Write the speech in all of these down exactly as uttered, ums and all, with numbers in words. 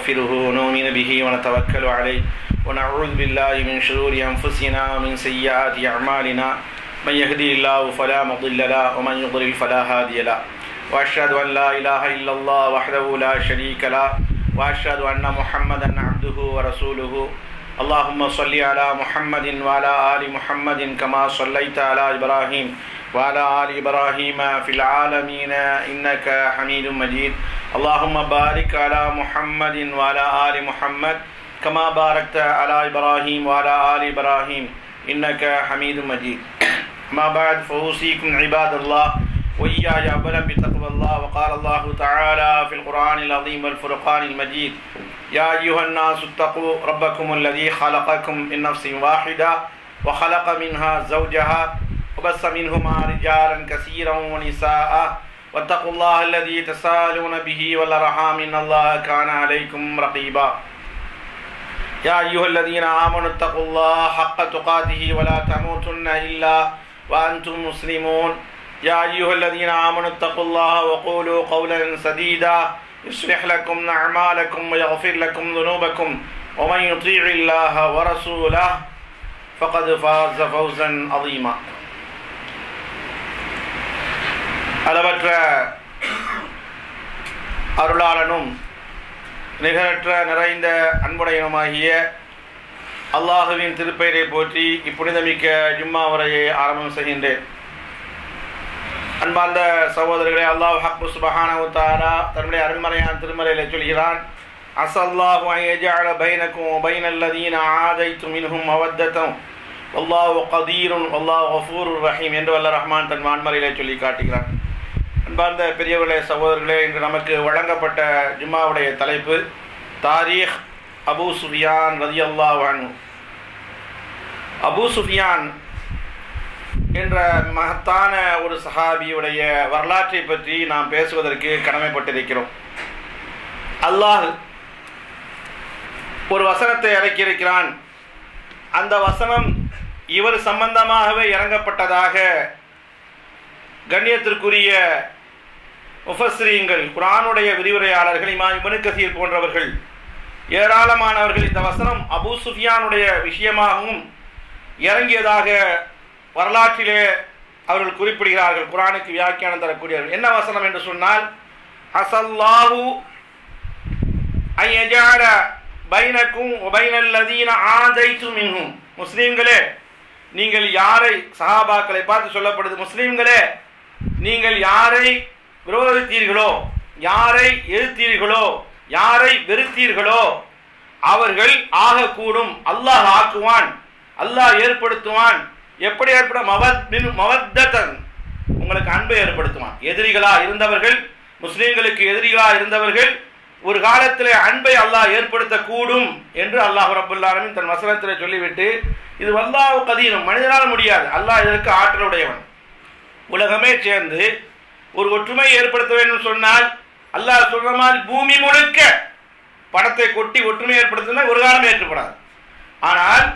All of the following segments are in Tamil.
نستغفره ونؤمن به ونتوكل عليه ونعوذ بالله من شرور أنفسنا ومن سيئات أعمالنا من يهدي الله فلا مضل له ومن يضلل فلا هادي له وأشهد أن لا إله إلا الله وحده لا شريك له وأشهد أن محمدا عبده ورسوله اللهم صل على محمد وعلى آل محمد كما صليت على إبراهيم وعلى آل إبراهيم في العالمين إنك حميد مجيد اللهم بارك على محمد وعلى آل محمد كما باركت على إبراهيم وعلى آل إبراهيم إنك حميد مجيد ما بعد فأوصيكم عباد الله وإياي أولا بتقوى الله وقال الله تعالى في القرآن العظيم والفرقان المجيد يا أيها الناس اتقوا ربكم الذي خلقكم من نفس واحدة وخلق منها زوجها وبث منهما رجالا كثيرا ونساء واتقوا الله الذي تساءلون به والأرحام إن الله كان عليكم رقيبا يا أيها الذين آمنوا اتقوا الله حق تقاته ولا تموتن إلا وأنتم مسلمون يا أيها الذين آمنوا اتقوا الله وقولوا قولا سديدا يصلح لكم أعمالكم ويغفر لكم ذنوبكم ومن يطيع الله ورسوله فقد فاز فوزا عظيما. அளவற்ற அருளாளனும் நிகரற்ற நிறைந்த அன்புடையனுமாகிய அல்லாஹுவின் திருப்பெயரை போற்றி இப்புனிதமிக்க ஜும்மா உரையை ஆரம்பம் செய்கின்றேன். அன்பார்ந்த சகோதரர்களே, அல்லாஹ் ஹக்கு சுப்ஹானஹு வ தஆலா தன்னுடைய அருள்மறையான திருமறையிலே சொல்கிறான், அஸல்லாஹு அன் யஜஅல பைனக்கும் வ பைனல் லதீன ஆதைத்து மின்ஹும் மவத்தத்தன் வல்லாஹு கதீருன் வல்லாஹு கஃபூருர் ரஹீம் என்று வல்ல ரஹ்மான் தன் வான்மறையிலே சொல்லி காட்டுகிறான். அன்பார்ந்த பெரியவர்களே, சகோதரர்களே, இன்று நமக்கு வழங்கப்பட்ட ஜும்மாவுடைய தலைப்பு தாரீக் அபூ சுஃபியான் ரலியல்லாஹு அன்ஹு. அபூ சுஃபியான் என்ற மகத்தான ஒரு சஹாபியுடைய வரலாற்றை பற்றி நாம் பேசுவதற்கு கடமைப்பட்டிருக்கிறோம். அல்லாஹ் ஒரு வசனத்தை இறக்கியிருக்கிறான். அந்த வசனம் இவர் சம்பந்தமாகவே இறங்கப்பட்டதாக கண்ணியத்திற்குரிய முஃபஸ்ஸிரீன்கள், குர்ஆனுடைய விரிவுரையாளர்கள், இமாம் இப்னு கஸீர் போன்றவர்கள் ஏராளமானவர்கள் இந்த வசனம் அபூ சுஃபியானுடைய விஷயமாகவும் இறங்கியதாக வரலாற்றிலே அவர்கள் குறிப்பிடுகிறார்கள். குர்ஆனுக்கு வியாக்கியானம் தரக்கூடியவர்கள். என்ன வசனம் என்று சொன்னால், அஸல்லாஹு அன் யஜஅல பைனக்கும் வ பைனல் லதீன ஆதைது மின்ஹும். முஸ்லிம்களே, நீங்கள் யாரை, சஹாபாக்களை பார்த்து சொல்லப்படுது, முஸ்லிம்களே நீங்கள் யாரை விரோதித்தீர்களோ, யாரை எதிர்த்தீர்களோ, யாரை வெறுத்தீர்களோ அவர்கள் ஆகக்கூடும், அல்லாஹ் ஆக்குவான், அல்லாஹ் ஏற்படுத்துவான். எப்படி ஏற்பட மவத்தன், உங்களுக்கு அன்பை ஏற்படுத்துவான். எதிரிகளா இருந்தவர்கள், முஸ்லிம்களுக்கு எதிரிகளா இருந்தவர்கள் ஒரு காலத்தில் அன்பை அல்லாஹ் ஏற்படுத்தக்கூடும் என்று அல்லாஹ் ரப்பல் ஆலமீன் தன் வசனத்தில் சொல்லிவிட்டு, இது வல்லாஹு கதீரும், மனிதனால் முடியாது, அல்லாஹ் இதற்கு ஆற்றலுடையவன். உலகமே சேர்ந்து ஒரு ஒற்றுமை ஏற்படுத்த வேண்டும் சொன்னால் அல்லாஹ் சொல்ற மாதிரி பூமி முழுக்க படத்தை கொட்டி ஒற்றுமை ஏற்படுத்தினா ஒரு காலம் ஏற்படாது. ஆனால்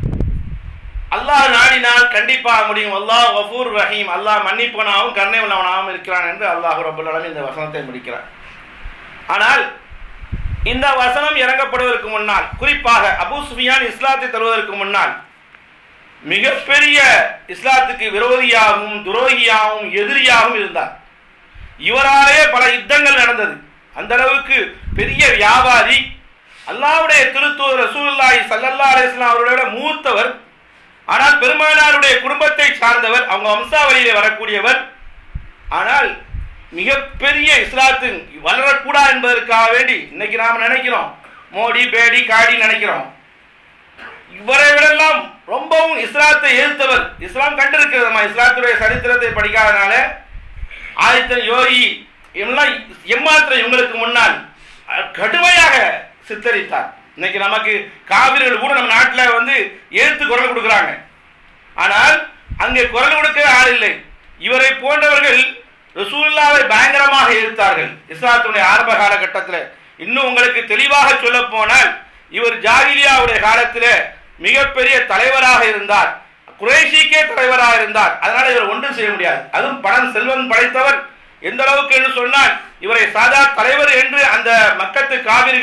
அல்லாஹ் நாடினால் கண்டிப்பாக முடியும். அல்லாஹ் கஃபூர் ரஹீம், அல்லாஹ் மன்னிப்பவனாகவும் கருணை உள்ளவனாகவும் இருக்கிறான் என்று அல்லாஹ் ரப்பல் ஆலமீன் இந்த வசனத்தை முடிக்கிறார். ஆனால் இந்த வசனம் இறங்கப்படுவதற்கு முன்னால், குறிப்பாக அபூ சுஃபியான் இஸ்லாத்தை தருவதற்கு முன்னால் மிகப்பெரிய இஸ்லாத்துக்கு விரோதியாகவும் துரோகியாகவும் எதிரியாகவும் இருந்தார். இவராலே பல யுத்தங்கள் நடந்தது. அந்த அளவுக்கு பெரிய வியாபாரி, அல்லாஹ்வுடைய திருத்தூதர் ரசூலுல்லாஹி ஸல்லல்லாஹு அலைஹி வஸல்லம் அவர்களோட மூத்தவர். ஆனால் பெருமானாருடைய குடும்பத்தை சார்ந்தவர், அவங்க வம்சாவளியிலே வரக்கூடியவர். ஆனால் மிகப்பெரிய இஸ்லாத்து வளரக்கூடா என்பதற்காக வேண்டி இன்னைக்கு நாம் நினைக்கிறோம், மோடி பேடி காடி நினைக்கிறோம். இவரை விடெல்லாம் ரொம்பவும் இஸ்லாத்தை எதிர்த்தவர். இஸ்லாம் கண்டிருக்கிறது, இஸ்லாத்துடைய சரித்திரத்தை படிக்காதனால ஆதித்தன் யோகி எல்லாம் எம்மாத்திரம் இவங்களுக்கு முன்னால் கடுமையாக சித்தரித்தார். இன்னைக்கு நமக்கு காவிரிகள் கூட நம்ம நாட்டில் வந்து எதிர்த்து குரல் கொடுக்குறாங்க. ஆனால் அங்கே குரல் கொடுக்க ஆள் இல்லை. இவரை போன்றவர்கள் ரசூலுல்லாஹ்வை பயங்கரமாக எதிர்த்தார்கள் இஸ்லாத்துடைய ஆரம்ப காலகட்டத்தில். இன்னும் உங்களுக்கு தெளிவாக சொல்ல போனால், இவர் ஜாகிலியாவுடைய காலத்தில் மிகப்பெரிய தலைவராக இருந்தார், குறைஷிக்கே தலைவராக இருந்தார். அதனால இவர் ஒன்றும் செய்ய முடியாது. அதுவும் பணம் செல்வம் படைத்தவர். எந்த அளவுக்கு என்று சொன்னால், இவரை சாதா தலைவர் என்று அந்த மக்கத்து காவிர்கள்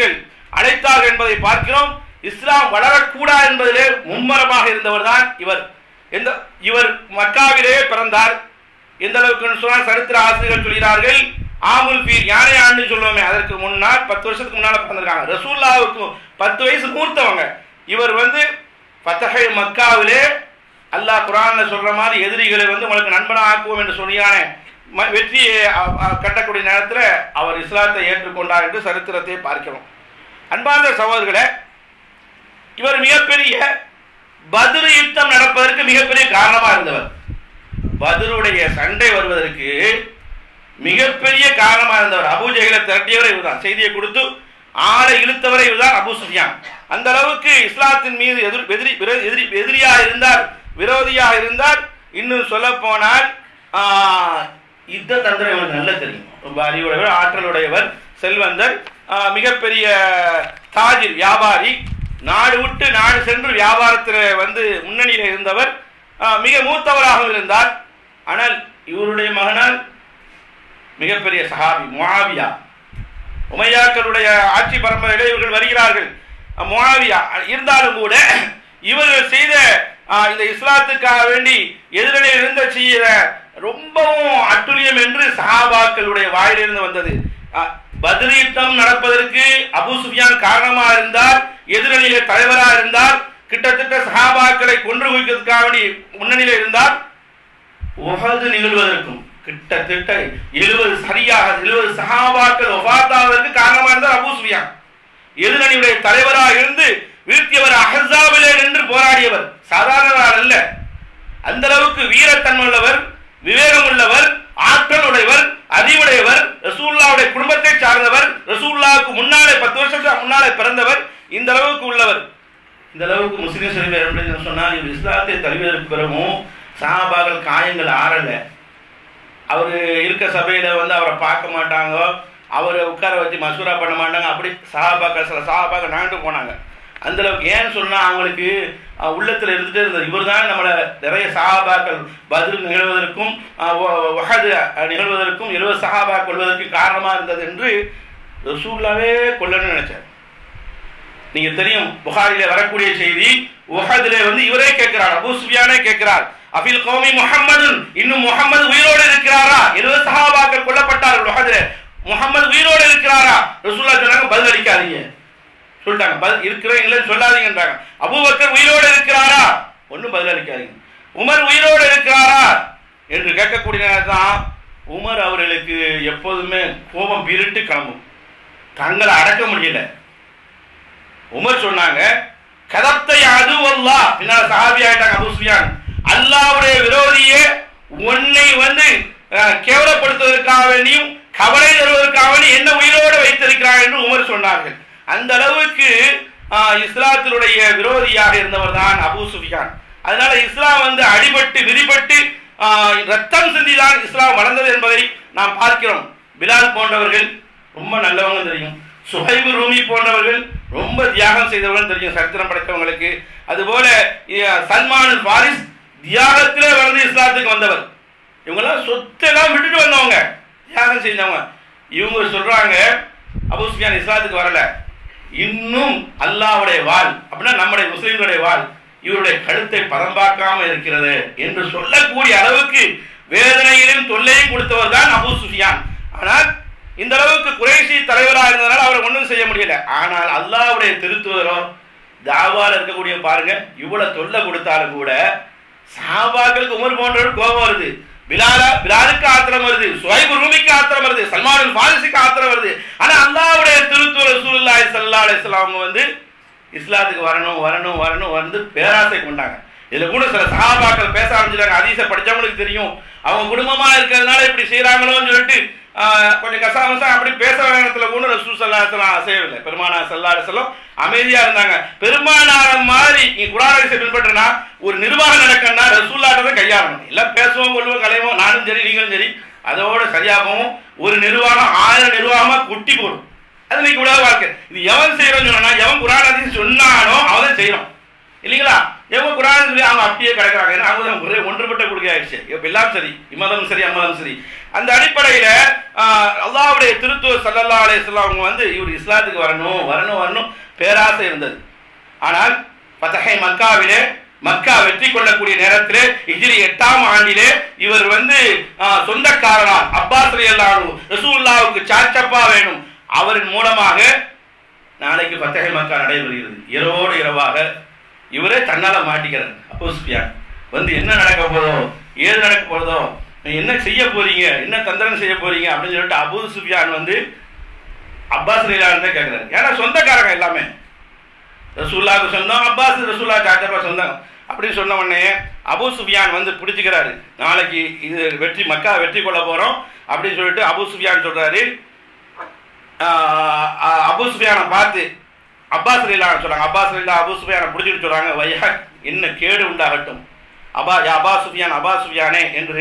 அழைத்தார்கள் என்பதை பார்க்கிறோம். இஸ்லாம் வளரக்கூடாது என்பதிலே மும்மரமாக இருந்தவர் தான் இவர். எந்த இவர் மக்காவிலே பிறந்தார். எந்த அளவுக்கு சொன்னால் சரித்திர ஆசிரியர்கள் சொல்கிறார்கள், ஆமுல் பீர் யானை ஆண்டு சொல்லுவோமே, அதற்கு முன்னால் பத்து வருஷத்துக்கு முன்னால் பிறந்திருக்காங்க. ரசூல்லாவுக்கு பத்து வயசு மூர்த்தவங்க. இவர் வந்து ஃபத்ஹை மக்காவிலே அல்லாஹ் குர்ஆன்ல சொல்ற மாதிரி எதிரிகளை வந்து உங்களுக்கு நண்பனாக ஆக்குவோம் என்று சொன்னானே, வெற்றியை கட்டக்கூடிய நேரத்தில் அவர் இஸ்லாத்தை ஏற்றுக்கொண்டார் என்று சரித்திரத்தை பார்க்கிறோம். அன்பார்ந்த சகோதரர்களே, இவர் மிகப்பெரிய பத்ர் யுத்தம் நடப்பதற்கு மிகப்பெரிய காரணமாக இருந்தவர். பத்ருடைய சண்டை வருவதற்கு மிகப்பெரிய காரணமாக இருந்தவர். அபூ ஜஹலை திரட்டியவரை இவர்தான். செய்தியை கொடுத்து ஆளை இழுத்தவரை இவர்தான் அபூ சுஃபியான். அந்த அளவுக்கு இஸ்லாத்தின் மீது எதிர் எதிரி எதிரி எதிரியாக இருந்தார், விரோதியாக இருந்தார். இன்னும் சொல்ல போனால் யுத்த தந்திரம் இவருக்கு நல்ல தெரியும். ரொம்ப அறிவுடையவர், ஆற்றலுடையவர், செல்வந்தர், மிகப்பெரிய தாஜிர் வியாபாரி, நாடு விட்டு நாடு சென்று வியாபாரத்தில் வந்து முன்னணியில் இருந்தவர், மிக மூத்தவராக இருந்தார். ஆனால் இவருடைய மகனால் மிகப்பெரிய சஹாபி முஆவியா, உமையாக்களுடைய ஆட்சி பரம்பரையிலே இவர்கள் வருகிறார்கள். முஆவியா இருந்தாலும் கூட இவர்கள் செய்த இந்த இஸ்லாத்துக்காக வேண்டி எதிரிலே இருந்த செய்த ரொம்பவும் அட்டுழியம் என்று சஹாபாக்களுடைய வாயிலிருந்து வந்தது. பத்ர் யுத்தம் நடப்பதற்கு அபூ சுஃபியான் காரணமாக இருந்தார், எதிரணியிலே தலைவராக இருந்தார், கிட்டத்தட்ட சஹாபாக்களை கொன்று குவிக்கிறதுக்காக வேண்டி முன்னணியில் இருந்தார். உஹது நிகழ்வதற்கும் கிட்டத்தட்ட எழுபது சரியாக எழுபது சஹாபாக்கள் வஃபாத்தாவதற்கு காரணமாக இருந்தார் அபூ சுஃபியான். எதிரணியுடைய தலைவராக இருந்து வீழ்த்தியவர், அஹ்ஸாபிலே நின்று போராடியவர், சாதாரணவர் அல்ல. அந்த அளவுக்கு வீரத்தன்மை உள்ளவர், விவேகம் உள்ளவர், ஆற்றல் உடையவர், அறிவுடையவர், ரசூலுல்லாஹ்வுடைய குடும்பத்தை சார்ந்தவர், ரசூலுல்லாஹ்வுக்கு முன்னாலே பத்து வருஷத்துக்கு முன்னாலே பிறந்தவர், இந்த அளவுக்கு உள்ளவர். இந்த அளவுக்கு முஸ்லிம் ஷரீஃப் சொன்னால் இவர் இஸ்லாத்தை தழுவியதற்கு பிறகும் சஹாபாக்கள் காயங்கள் ஆறல. அவர் இருக்க சபையில வந்து அவரை பார்க்க மாட்டாங்க, அவரை உட்கார வச்சு மசூரா பண்ண மாட்டாங்க. அப்படி சஹாபாக்கள் சில சஹாபாக்கள் நாண்டு போனாங்க. அந்த அளவுக்கு ஏன்னு சொன்னா அவங்களுக்கு உள்ளத்துல இருந்துட்டே இருந்தது, இவர் தான் நம்மளை நிறைய சஹாபாக்கள் பத்ர் நிகழ்வதற்கும் உஹது நிகழ்வதற்கும் எழுபது சஹாபாக்கள் கொள்வதற்கு காரணமா இருந்தது என்று ரசூலுல்லாஹ்வே கொல்லணும்னு நினைச்சார். நீங்க தெரியும், புகாரிலே வரக்கூடிய செய்தி, உஹதிலே வந்து இவரே கேட்கிறார், அபூ சுஃபியானே கேட்கிறார், அஃபில் கௌமி முஹம்மதுன், இன்னும் முஹம்மது உயிரோடு இருக்கிறாரா? எழுபது சஹாபாக்கள் கொல்லப்பட்டார்கள் உஹதிலே, முஹம்மது உயிரோடு இருக்கிறாரா? ரசூலுல்லாஹ் சொன்னாங்க, பதில் அளிக்காதீங்க சொல்லிட்டாங்க, பதில் இருக்கிறேன் இல்லைன்னு சொல்லாதீங்கன்றாங்க. அபூபக்கர் உயிரோடு இருக்கிறாரா? ஒன்றும் பதில் அளிக்காதீங்க. உமர் உயிரோடு இருக்கிறாரா என்று கேட்கக்கூடிய நேரத்தான் உமர் அவர்களுக்கு எப்போதுமே கோபம் பிரிட்டு கிளம்பும், தங்களை அடக்க முடியல. உமர் சொன்னாங்க, கதப்தை அதுவல்லா, பின்னால் சஹாபி ஆயிட்டாங்க அபூ சுஃபியான், அல்லாஹ்வுடைய விரோதியே உன்னை வந்து கேவலப்படுத்துவதற்காக வேண்டியும் கவலை தருவதற்காக வேண்டி என்ன உயிரோடு வைத்திருக்கிறார் என்று உமர் சொன்னார்கள். அந்த அளவுக்கு இஸ்லாத்தினுடைய விரோதியாக இருந்தவர் தான் அபூ சுஃபியான். அதனால இஸ்லாம் வந்து அடிபட்டு விரிபட்டு ரத்தம் சிந்திதான் இஸ்லாம் வளர்ந்தது என்பதை நாம் பார்க்கிறோம். பிலால் போன்றவர்கள் ரொம்ப நல்லவங்க தெரியும், சுஹைபு ரூமி போன்றவர்கள் ரொம்ப தியாகம் செய்தவர்கள் தெரியும் சரித்திரம் படைத்தவங்களுக்கு. அதுபோல சல்மான் பாரிஸ் தியாகத்திலே வளர்ந்து இஸ்லாத்துக்கு வந்தவர். இவங்கெல்லாம் சொத்தெல்லாம் விட்டுட்டு வந்தவங்க, தியாகம் செஞ்சவங்க. இவங்க சொல்றாங்க, அபூ சுஃபியான் இஸ்லாத்துக்கு வரல, இன்னும் அல்லாஹ்வுடைய வாள் அப்படின்னா நம்முடைய முஸ்லிம்களுடைய வாள் இவருடைய கழுத்தை பதம்பாக்காம இருக்கிறது என்று சொல்லக்கூடிய அளவுக்கு வேதனையிலும் தொல்லையும் கொடுத்தவர் தான் அபூ சுஃபியான். ஆனால் இந்த அளவுக்கு குறைஷி தலைவராக இருந்ததால் அவரை ஒன்றும் செய்ய முடியல. ஆனால் அல்லாஹ்வுடைய திருத்துவரோ தாவால இருக்கக்கூடிய பாருங்க, இவ்வளவு தொல்லை கொடுத்தாலும் கூட சஹாபாக்களுக்கு உமர் போன்றவர்கள் கோபம் வருது, பிலாலா பிலாலுக்கு ஆத்திரம் வருது, சுஹைபு ரூமிக்கு ஆத்திரம் வருது, சல்மான் ஃபாரிஸுக்கு ஆத்திரம் வருது. ஆனா அல்லாஹ்வுடைய திருத்தூதர் ரசூலுல்லாஹி ஸல்லல்லாஹு அலைஹி வஸல்லம் வந்து இஸ்லாத்துக்கு வரணும் வரணும் வரணும் வந்து பேராசை கொண்டாங்க. இதுல கூட சில சஹாபாக்கள் பேச ஆரம்பிச்சிட்டாங்க, ஹதீஸை படிச்சவங்களுக்கு தெரியும், அவங்க குடும்பமா இருக்கிறதுனால இப்படி செய்யறாங்களோன்னு சொல்லிட்டு கொஞ்சம் கசாமசா அப்படி பேச வேணத்துல கூட ரசூல் ஸல்லல்லாஹு அலைஹி வஸல்லம் அசையவில்லை. பெருமானார் ஸல்லல்லாஹு அலைஹி வஸல்லம் அமைதியா இருந்தாங்க. பெருமானார மாதிரி நீ குர்ஆன் ஹதீஸை பின்பற்றினா ஒரு நிர்வாகம் நடக்கணும்னா ரசூலுல்லாஹ்ட்ட கையாளணும். எல்லாம் பேசுவோம் கொள்வோம் கலைவோம், நானும் சரி நீங்களும் சரி, அதோட சரியாகவும் ஒரு நிர்வாகம் ஆயிரம் நிர்வாகமா குட்டி போடும். அது இன்னைக்கு உலக வாழ்க்கை. இது எவன் செய்யறோம்னு சொன்னா, எவன் குர்ஆன் ஹதீஸ் சொன்னானோ அவன் செய்யறோம் இல்லைங்களா? எவங்க குரான் சொல்லி அவங்க அப்படியே கிடக்குறாங்க. ஏன்னா அவங்க தான் ஒரே ஒன்றுபட்ட கொடுக்க ஆயிடுச்சு. இப்போ எல்லாம் சரி, இம்மதம் சரி அம்மதம் சரி. அந்த அடிப்படையில் அல்லாஹ்வுடைய திருத்தூதர் ஸல்லல்லாஹு அலைஹி வஸல்லம் அவங்க வந்து இவர் இஸ்லாத்துக்கு வரணும் வரணும் வரணும் பேராசை இருந்தது. ஆனால் ஃபத்ஹை மக்காவிலே மக்கா வெற்றி கொள்ளக்கூடிய நேரத்திலே ஹிஜ்ரி எட்டாம் ஆண்டிலே இவர் வந்து சொந்தக்காரனா அப்பாஸ் ரலியல்லாஹு அன்ஹு ரசூலுல்லாஹ்வுக்கு சாச்சப்பா வேணும், அவரின் மூலமாக நாளைக்கு ஃபத்ஹை மக்கா நடைபெறுகிறது. இரவோடு இரவாக இவரே தன்னால மாட்டிக்கிறார். அபூ சுஃபியான் வந்து என்ன நடக்க போதோ ஏது நடக்க போதோ, என்ன செய்ய போறீங்க, என்ன தந்திரம் செய்ய போறீங்க அப்படின்னு சொல்லிட்டு அபூ சுஃபியான் வந்து அப்பாஸ் ரலியல்லாஹு அன்ஹு கேட்கிறார். ஏன்னா சொந்தக்காரங்க எல்லாமே, ரசூலுல்லாஹ்வுக்கு சொந்தம் அப்பாஸ், ரசூலுல்லாஹ் சாச்சப்பா சொந்தம் அப்படின்னு சொன்ன உடனே அபூ சுஃபியான் வந்து பிடிச்சிக்கிறாரு. நாளைக்கு இது வெற்றி மக்கா வெற்றி கொள்ள போறோம் அப்படின்னு சொல்லிட்டு அபூ சுஃபியான் சொல்றாரு. அபூ சுஃபியானை பார்த்து அப்பாஸ் ரலியல்லாஹு சொல்றாங்க, அப்பாஸ் ரலியல்லாஹு அபூ சுஃபியானை பிடிச்சிட்டு சொல்றாங்க, வைஹக் என்ன கேடு உண்டாகட்டும் அபா அபா சுஃபியான் அபா சுஃபியானே என்று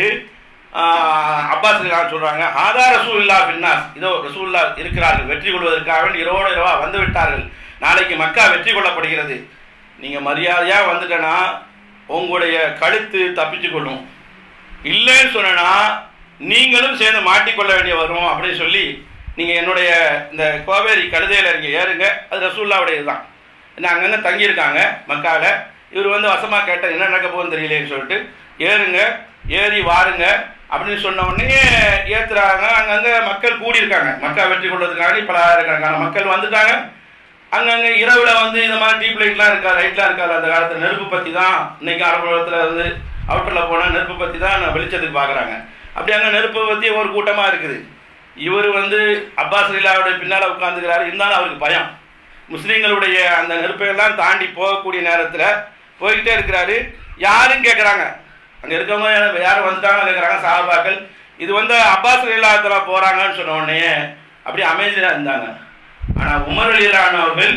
அப்பாஸ் ரலியல்லாஹு சொல்றாங்க. ஆதா ரசூலுல்லாஹ் பின்னாஸ், இதோ ரசூலுல்லாஹ் இருக்கிறார்கள், வெற்றி கொள்வதற்காக இரவோடு இரவா வந்து விட்டார்கள், நாளைக்கு மக்கா வெற்றி கொள்ளப்படுகிறது, நீங்க மரியாதையா வந்துட்டனா உங்களுடைய கழுத்து தப்பிச்சு கொள்ளும், இல்லைன்னு சொன்னா நீங்களும் சேர்ந்து மாட்டிக்கொள்ள வேண்டிய வரும் அப்படின்னு சொல்லி நீங்க என்னுடைய இந்த கோவேரி கழுதையில இங்க ஏறுங்க, அது ரசூலுல்லாஹ்வுடைய இதுதான், என்ன அங்கங்க தங்கியிருக்காங்க மக்கால, இவர் வந்து வசமா கேட்ட என்ன நடக்க போகுதுன்னு தெரியலேன்னு சொல்லிட்டு ஏறுங்க ஏறி வாருங்க அப்படின்னு சொன்ன உடனே ஏத்துறாங்க. அங்கங்க மக்கள் கூடியிருக்காங்க, மக்கா வெற்றி கொள்வதற்காக பல ஆயிரக்கணக்கான மக்கள் வந்துட்டாங்க. அங்கங்கே இரவுல வந்து இந்த மாதிரி டீப் லைட்லாம் இருக்கா, லைட்லாம் இருக்காது. அந்த காலத்தில் நெருப்பு பற்றி தான் இன்னைக்கு அரபுலத்தில் வந்து அவுட்டரில் போனால் நெருப்பு பற்றி தான் வெளிச்சத்துக்கு பார்க்குறாங்க. அப்படி அங்கே நெருப்பை பற்றி ஒரு கூட்டமாக இருக்குது. இவர் வந்து அப்பாஸ் ரலியல்லாஹுடைய பின்னால் உட்காந்துக்கிறாரு. இருந்தாலும் அவருக்கு பயம், முஸ்லீம்களுடைய அந்த நெருப்பையெல்லாம் தாண்டி போகக்கூடிய நேரத்தில் போய்கிட்டே இருக்கிறாரு. யாரும் கேட்குறாங்க, அங்கே இருக்கவங்க யாரும் வந்துட்டாங்கன்னு கேட்குறாங்க சஹாபாக்கள். இது வந்து அப்பாஸ் ரலியல்லாஹு போகிறாங்கன்னு சொன்ன உடனே அப்படியே அமைதியாக இருந்தாங்க. ஆனால் உமர் ரலியல்லாஹு அவர்கள்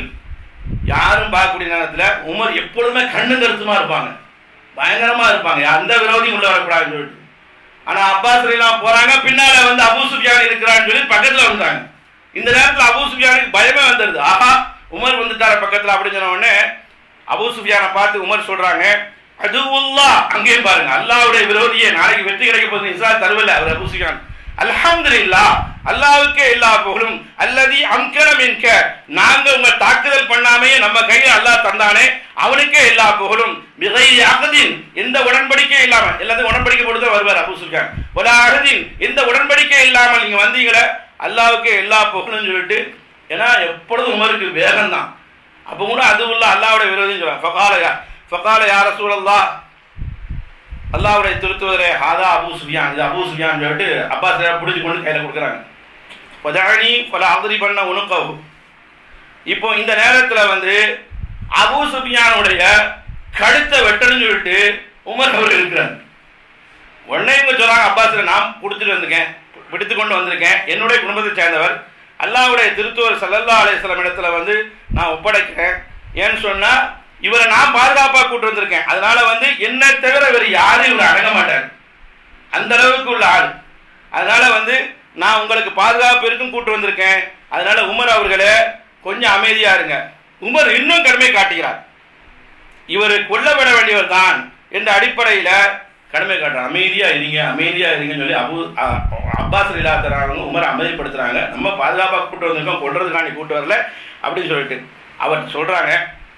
யாரும் பார்க்கக்கூடிய நேரத்தில் உமர் எப்பொழுதுமே கண்ணு கருத்துமா இருப்பாங்க, பயங்கரமா இருப்பாங்க, அந்த விரோதியும் உள்ள வரக்கூடாதுன்னு சொல்லிட்டு. ஆனால் அப்பாஸ் ரலியல்லாஹு போறாங்க, பின்னால வந்து அபூ சுஃபியான் இருக்கிறான்னு சொல்லி பக்கத்தில் வந்தாங்க. இந்த நேரத்தில் அபூ சுஃபியானுக்கு பயமே வந்துடுது, ஆஹா உமர் வந்துட்டார பக்கத்தில் அப்படின்னு சொன்ன உடனே அபூ சுஃபியானை பார்த்து உமர் சொல்றாங்க, அதுவுல்லாஹ், அங்கேயும் பாருங்க அல்லாஹ்வுடைய விரோதியே நாளைக்கு வெற்றி கிடைக்க போகுது, இஸ்லாம் தருவல அவர் அபூ சுஃபியான். அல்ஹம்துலில்லாஹ், அல்லாஹ்வுக்கே எல்லா புகழும், அல்லதி அம்கன மின்க, நாங்க உங்க தாக்குதல் பண்ணாமே நம்ம கையில் அல்லாஹ் தந்தானே அவனுக்கே எல்லா புகழும், பிகைரி அஹதின், எந்த உடன்படிக்கை இல்லாம, எல்லாத்தையும் உடன்படிக்கை போட்டு வருவார் அபூ சுஃபியான், வலா அஹதின், எந்த உடன்படிக்கை இல்லாமல் நீங்க வந்தீங்களே அல்லாஹ்வுக்கே எல்லா புகழும் சொல்லிட்டு. ஏன்னா எப்பொழுதும் உமருக்கு வேகம் தான். அப்போ கூட அது உள்ள அல்லாஹ்வுடைய விரோதின்னு சொல்றாங்க. ஃபகாலயா ஃபகால யா ரசூலல்லாஹ், அல்லாஹ்வுடைய திருத்துவதரே ஹாதா அபூ சுஃபியான், இது அபூ சுஃபியான் சொல்லிட்டு அப்பாஸ் பிடிச்சி கொண்டு கையில் கொடுக்குறாங்க. பதானி பல அகதி பண்ண உணுக்கவு. இப்போ இந்த நேரத்தில் வந்து அபூ சுஃபியானுடைய கழுத்தை வெட்டணும்னு சொல்லிட்டு உமர் அவர்கள் இருக்கிறாங்க. உடனே இவங்க சொல்றாங்க, அப்பாஸ் நான் கொடுத்துட்டு வந்திருக்கேன், பிடித்து கொண்டு வந்திருக்கேன், என்னுடைய குடும்பத்தை சேர்ந்தவர், அல்லாஹ்வுடைய திருத்தூதர் ஸல்லல்லாஹு அலைஹி வஸல்லம் இடத்துல வந்து நான் ஒப்படைக்கிறேன். ஏன்னு சொன்னா இவரை நான் பாதுகாப்பாக கூட்டு வந்திருக்கேன், அதனால வந்து என்ன தவிர இவர் யாரும் இவர் அடங்க மாட்டார், அந்த அளவுக்கு உள்ள ஆள். அதனால வந்து நான் உங்களுக்கு பாதுகாப்பு இருக்கும் கூட்டு வந்திருக்கேன், அதனால உமர் அவர்களே கொஞ்சம் அமைதியா இருங்க. உமர் இன்னும் கடுமை காட்டுகிறார், இவர் கொல்லப்பட வேண்டியவர் தான் என்ற அடிப்படையில கடுமை காட்டுறார். அமைதியா இருங்க அமைதியா இருங்கன்னு சொல்லி அபூ அப்பாஸ் ரலியல்லாஹு உமரை அமைதிப்படுத்துறாங்க. நம்ம பாதுகாப்பாக கூட்டு வந்திருக்கோம், கொல்றதுக்காண்டி கூட்டு வரல அப்படின்னு சொல்லிட்டு அவர் சொல்றாங்க,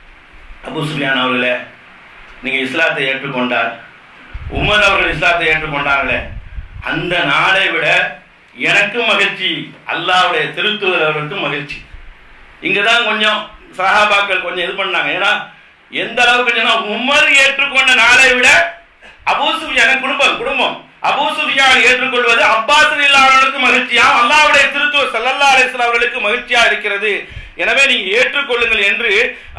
அபூ சுஃபியான் அவர்களே நீங்க இஸ்லாத்தை ஏற்றுக்கொண்டார், உமர் அவர்கள் இஸ்லாத்தை ஏற்றுக்கொண்டார்களே, அந்த நாளை விட எனக்கும் மகிழ்ச்சி, அல்லாஹ்வுடைய திருத்தூதர் அவர்களுக்கும் மகிழ்ச்சி. இங்கதான் கொஞ்சம் சஹாபாக்கள் கொஞ்சம் இது பண்ணாங்க. ஏன்னா எந்த அளவுக்கு சொன்னா உமர் ஏற்றுக்கொண்ட நாளை விட அபூ சுஃபியான் குடும்பம் குடும்பம் அபூ சுஃபியான் ஏற்றுக்கொள்வது அப்பாஸ் ரலியல்லாஹு அவர்களுக்கு மகிழ்ச்சியா, அல்லாஹ்வுடைய திருத்தூதர் ஸல்லல்லாஹு அலைஹி வஸல்லம் அவர்களுக்கு மகிழ்ச்சியா இருக்கிறது. எனவே நீங்க ஏற்றுக்கொள்ளுங்கள் என்று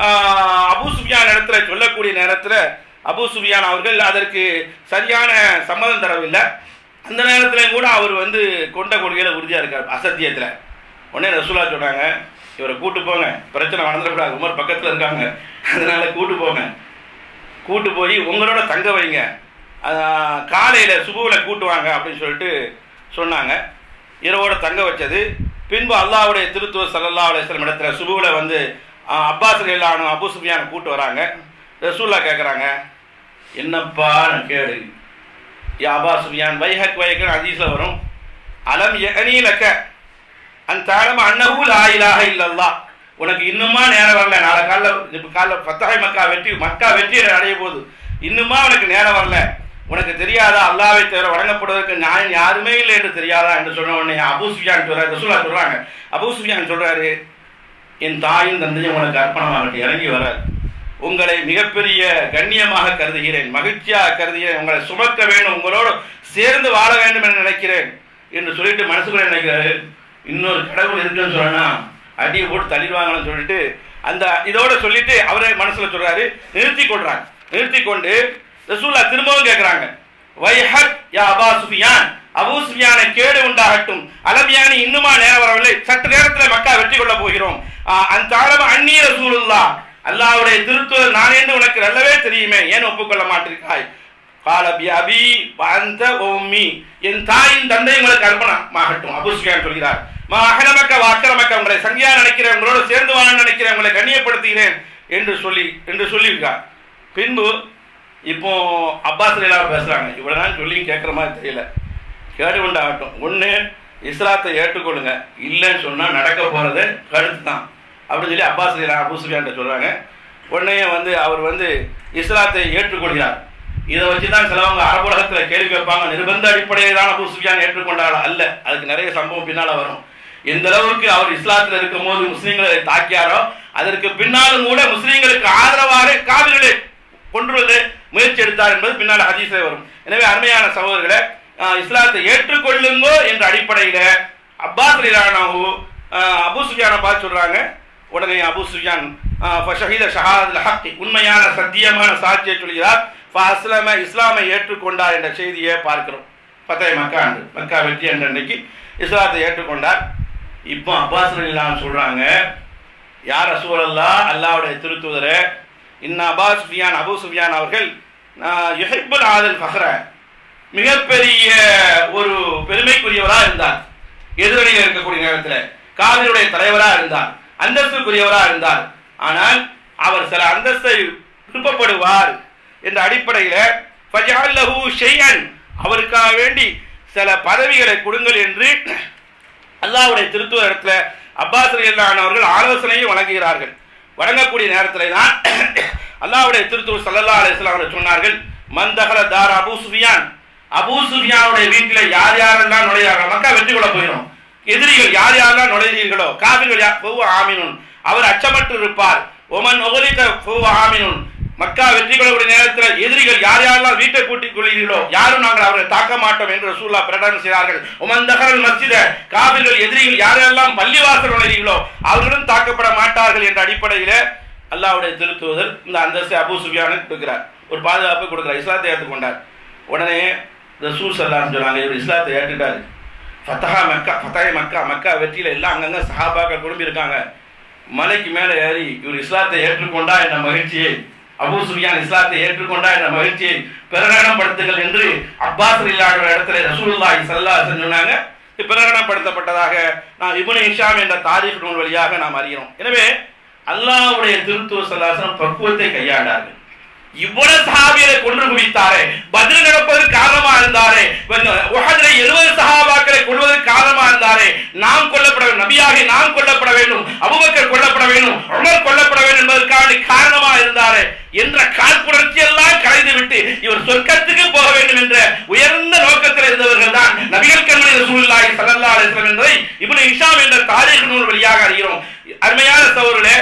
அபூ சுஃபியான் இடத்துல சொல்லக்கூடிய நேரத்தில் அபூ சுஃபியான் அவர்கள் அதற்கு சரியான சம்மதம் தரவில்லை. அந்த நேரத்திலையும் கூட அவர் வந்து கொண்ட கொள்கையில உறுதியா இருக்கார், அசத்தியத்துல. உடனே ரசூலுல்லாஹ் சொல்றாங்க, இவரை கூட்டு போங்க, பிரச்சனை வளர்ந்துடக்கூடாது, உமர் பக்கத்துல இருக்காங்க, அதனால கூட்டு போங்க, கூட்டு போய் உங்களோட தங்க வைங்க, காலையில சுபுவில கூட்டுவாங்க அப்படின்னு சொல்லிட்டு சொன்னாங்க. இரவோட தங்க வச்சது. பின்பு அல்லாஹ்வுடைய திருத்தூதர் ஸல்லல்லாஹு அலைஹி வஸல்லம் இடத்துல சுபுவில வந்து அப்பாஸ் ரலியல்லாஹு அபூ சுஃபியானை கூட்டு வராங்க. ரசூல்லா கேட்குறாங்க, என்னப்பா நான் கேடு யா அபா சுஃபியான், வைஹக் வைஹக்னு ஹதீஸ்ல வரும், அலம் யஅனீலக அன் தஅலம அன்னஹு லா இலாஹ இல்லல்லாஹ், உனக்கு இன்னுமா நேரம் வரல, நாளை காலைல இப்போ காலைல ஃபத்ஹ் மக்கா வெற்றி மக்கா வெற்றி அடைய போகுது, இன்னுமா உனக்கு நேரம் வரல, உனக்கு தெரியாதா அல்லாஹ்வை தவிர வணங்கப்படுவதற்கு நியாயம் யாருமே இல்லை என்று தெரியாதா என்று சொன்ன உடனே அபூ சுஃபியான் சொல்றாரு, ரசூலுல்லாஹ் சொல்றாங்க, அபூ சுஃபியான் சொல்றாரு, என் தாயும் தந்தையும் உனக்கு அர்ப்பணமாக இறங்கி வராது, உங்களை மிகப்பெரிய கண்ணியமாக கருதுகிறேன், மகிழ்ச்சியாக கருதுகிறேன், உங்களை சுமக்க வேண்டும், உங்களோடு சேர்ந்து வாழ வேண்டும் என்று நினைக்கிறேன் என்று சொல்லிட்டு மனசுக்குள்ள நினைக்கிறாரு, இன்னொரு கடவுள் இருக்குன்னு சொன்னா அடியை போட்டு தள்ளிடுவாங்கன்னு சொல்லிட்டு அந்த இதோட சொல்லிட்டு அவரே மனசுல சொல்றாரு, நிறுத்தி கொள்றாங்க. நிறுத்தி கொண்டு ரசூலுல்லாஹ் திரும்பவும் கேட்கிறாங்க, வைஹக் யா அபா சுஃபியான், அபூ சுஃபியானை கேடு உண்டாகட்டும், அலமியானி இன்னுமா நேரம் வரவில்லை, சற்று நேரத்தில் மக்கா வெற்றி கொள்ள போகிறோம், அந்த ஆழம அந்நிய ரசூலுல்லாஹ், அல்லாஹ்வுடைய திருத்தூதர் நான் என்று உனக்கு நல்லவே தெரியுமே, ஏன் ஒப்புக்கொள்ள மாட்டிருக்காய்? கால பி அபி வஅன்த உம்மி, என் தாயின் தந்தை உங்களுக்கு அர்ப்பணமாகட்டும். அபூ சுஃபியான் சொல்கிறார், மா அஹலமக்க வ அக்ரமக்க, உங்களை சங்கியா நினைக்கிறேன், உங்களோட சேர்ந்து வாழ நினைக்கிறேன், உங்களை கண்ணியப்படுத்துகிறேன் என்று சொல்லி என்று சொல்லியிருக்கார். பின்பு இப்போ அப்பாஸ் ரலியல்லாஹு பேசுறாங்க, இவ்வளவு நாள் சொல்லி கேட்குற மாதிரி தெரியல, கேடு உண்டாகட்டும், ஒன்று இஸ்லாத்தை ஏற்றுக்கொள்ளுங்க, இல்லைன்னு சொன்னால் நடக்க போகிறது கருத்து தான் அப்படின்னு சொல்லி அப்பாஸ் ரலியல்லாஹு அபூ சுஃபியான் சொல்கிறாங்க. உடனே வந்து அவர் வந்து இஸ்லாத்தை ஏற்றுக்கொள்கிறார். இதை வச்சு தான் சிலவங்க அரபுலகத்தில் கேள்வி கேட்பாங்க, நிர்பந்த அடிப்படையில் தான் அபூ சுஃபியான் ஏற்றுக்கொண்டாள் அல்ல, அதுக்கு நிறைய சம்பவம் பின்னால் வரும். எந்த அளவுக்கு அவர் இஸ்லாத்தில் இருக்கும் போது முஸ்லீம்களை தாக்கியாரோ அதற்கு பின்னாலும் கூட முஸ்லீம்களுக்கு ஆதரவாக காவிர்களை கொன்றுவது முயற்சி எடுத்தார் என்பது பின்னால் ஹதீஸில் வரும். எனவே அருமையான சகோதரர்களை, இஸ்லாத்தை ஏற்றுக்கொள்ளுங்கோ என்ற அடிப்படையில் அப்பாஸ் ரலியல்லாஹு அபூ சுஃபியானை பார்த்து சொல்றாங்க. உடனே அபூ சுஃபியான் ஃபஷஹீத ஷஹாதத்துல் ஹக், உண்மையான சத்தியமான சாட்சியை சொல்கிறார், ஃபஅஸ்லம, இஸ்லாமை ஏற்றுக்கொண்டார் என்ற செய்தியை பார்க்கிறோம். ஃபத்ஹ் மக்கா அன்று, மக்கா வெற்றி என்ற அன்றைக்கு இஸ்லாத்தை ஏற்றுக்கொண்டார். இப்போ அப்பாஸ் ரலியல்லாஹு சொல்றாங்க, யார் ரசூலல்லாஹ், அல்லாஹ்வுடைய திருத்தூதரே, இன்ன அபா சுஃபியான், அபூ சுஃபியான் அவர்கள் யுஹிப்புல் ஆதல் ஃபஹ்ர, மிகப்பெரிய ஒரு பெருமைக்குரியவராக இருந்தார், எதிரணியில் இருக்கக்கூடிய நேரத்தில் காவிரியுடைய தலைவராக இருந்தார், அந்தஸ்துக்குரியவராக இருந்தார். ஆனால் அவர் சில அந்தஸ்தை விருப்பப்படுவார் என்ற அடிப்படையில் ஃபஜஅல் லஹு ஷைஅன், அவருக்காக வேண்டி சில பதவிகளை கொடுங்கள் என்று அல்லாஹ்வுடைய திருத்தூதர் இடத்துல அப்பாஸ் ரலியல்லாஹு அவர்கள் ஆலோசனையும் வழங்குகிறார்கள். வழங்கக்கூடிய நேரத்தில் தான் அல்லாஹ்வுடைய திருத்தூதர் ஸல்லல்லாஹு அலைஹி வஸல்லம் அவர்கள் சொன்னார்கள், மன் தகல தார் அபூ சுஃபியான், அபூ சுஃபியானுடைய வீட்டில் யார் யாரெல்லாம் நுழையார்கள், மக்கா வெற்றி கொள்ள போகிறோம், எதிரிகள் யார் யாரெல்லாம் நுழைகிறீர்களோ, காபிர்கள் ஆமினுன், அவர் அச்சமற்று இருப்பார், ஒமன் ஒகலிக ஆமினுன், மக்கா வெற்றி கொள்ளக்கூடிய நேரத்தில் எதிரிகள் யார் யாரெல்லாம் வீட்டை கூட்டிக் கொள்கிறீர்களோ யாரும் நாங்கள் அவர்களை தாக்க மாட்டோம் என்று ரசூலுல்லாஹ் பிரகடனம் செய்தார்கள். ஒமன் தகரல் மஸ்ஜித, காபிர்கள் எதிரிகள் யாரெல்லாம் பள்ளிவாசல் நுழைகிறீர்களோ அவர்களும் தாக்கப்பட மாட்டார்கள் என்ற அடிப்படையில் அல்லாஹ்வுடைய திருத்தூதர் இந்த அந்தஸ்தை அபூ சுஃபியானுக்கு கொடுக்கிறார், ஒரு பாதுகாப்பு கொடுக்கிறார், இஸ்லாத்தை ஏற்றுக்கொண்டார். உடனே ரசூல் ஸல்லல்லாஹு அலைஹி வஸல்லம் இவர் இஸ்லாத்தை ஏற்றுட்டாரு. ஃபத்ஹா மக்கா, ஃபத்ஹ் மக்கா, மக்கா வெற்றியில் எல்லாம் அங்கங்கே சஹாபாக்கள் குழும்பி இருக்காங்க. மலைக்கு மேலே ஏறி இவர் இஸ்லாத்தை ஏற்றுக்கொண்டா என்ற மகிழ்ச்சியை, அபூ சுஃபியான் இஸ்லாத்தை ஏற்றுக்கொண்டா என்ற மகிழ்ச்சியை பிரகடனப்படுத்துங்கள் என்று அப்பாஸ் ரலியல்லாஹு இடத்துல ரசூலுல்லாஹி ஸல்லல்லாஹு அலைஹி வஸல்லம் சொன்னாங்க. பிரகடனப்படுத்தப்பட்டதாக நாம் இப்னு ஹிஷாம் என்ற தாரீக் நூல் வழியாக நாம் அறிகிறோம். எனவே அல்லாஹ்வுடைய திருத்தூதர் ஸல்லல்லாஹு அலைஹி வஸல்லம் பக்குவத்தை கையாண்டார்கள். இவ்வளவு சஹாபியரை கொன்று குவித்தாரே, பத்ர் நடப்பதற்கு காரணமா இருந்தாரே, உஹதுல எழுபது சஹாபாக்களை கொள்வதற்கு காரணமா இருந்தாரே, நாம் கொல்லப்பட வேண்டும், நபியாகி நாம் கொல்லப்பட வேண்டும், அபூபக்கர் கொல்லப்பட வேண்டும், உமர் கொல்லப்பட வேண்டும் என்பதற்கான காரணமா இருந்தாரே என்ற காழ்ப்புணர்ச்சி எல்லாம் கலைந்து விட்டு இவர் சொர்க்கத்துக்கு போக வேண்டும் என்ற உயர்ந்த நோக்கத்தில் இருந்தவர்கள் தான் நபிகள் கண்மணி ரசூலுல்லாஹி ஸல்லல்லாஹு அலைஹி வஸல்லம் என்பதை இப்னு ஹிஷாம் என்ற தாரீக் நூல் வழியாக அறிகிறோம். அருமையான சகோதரர்களே,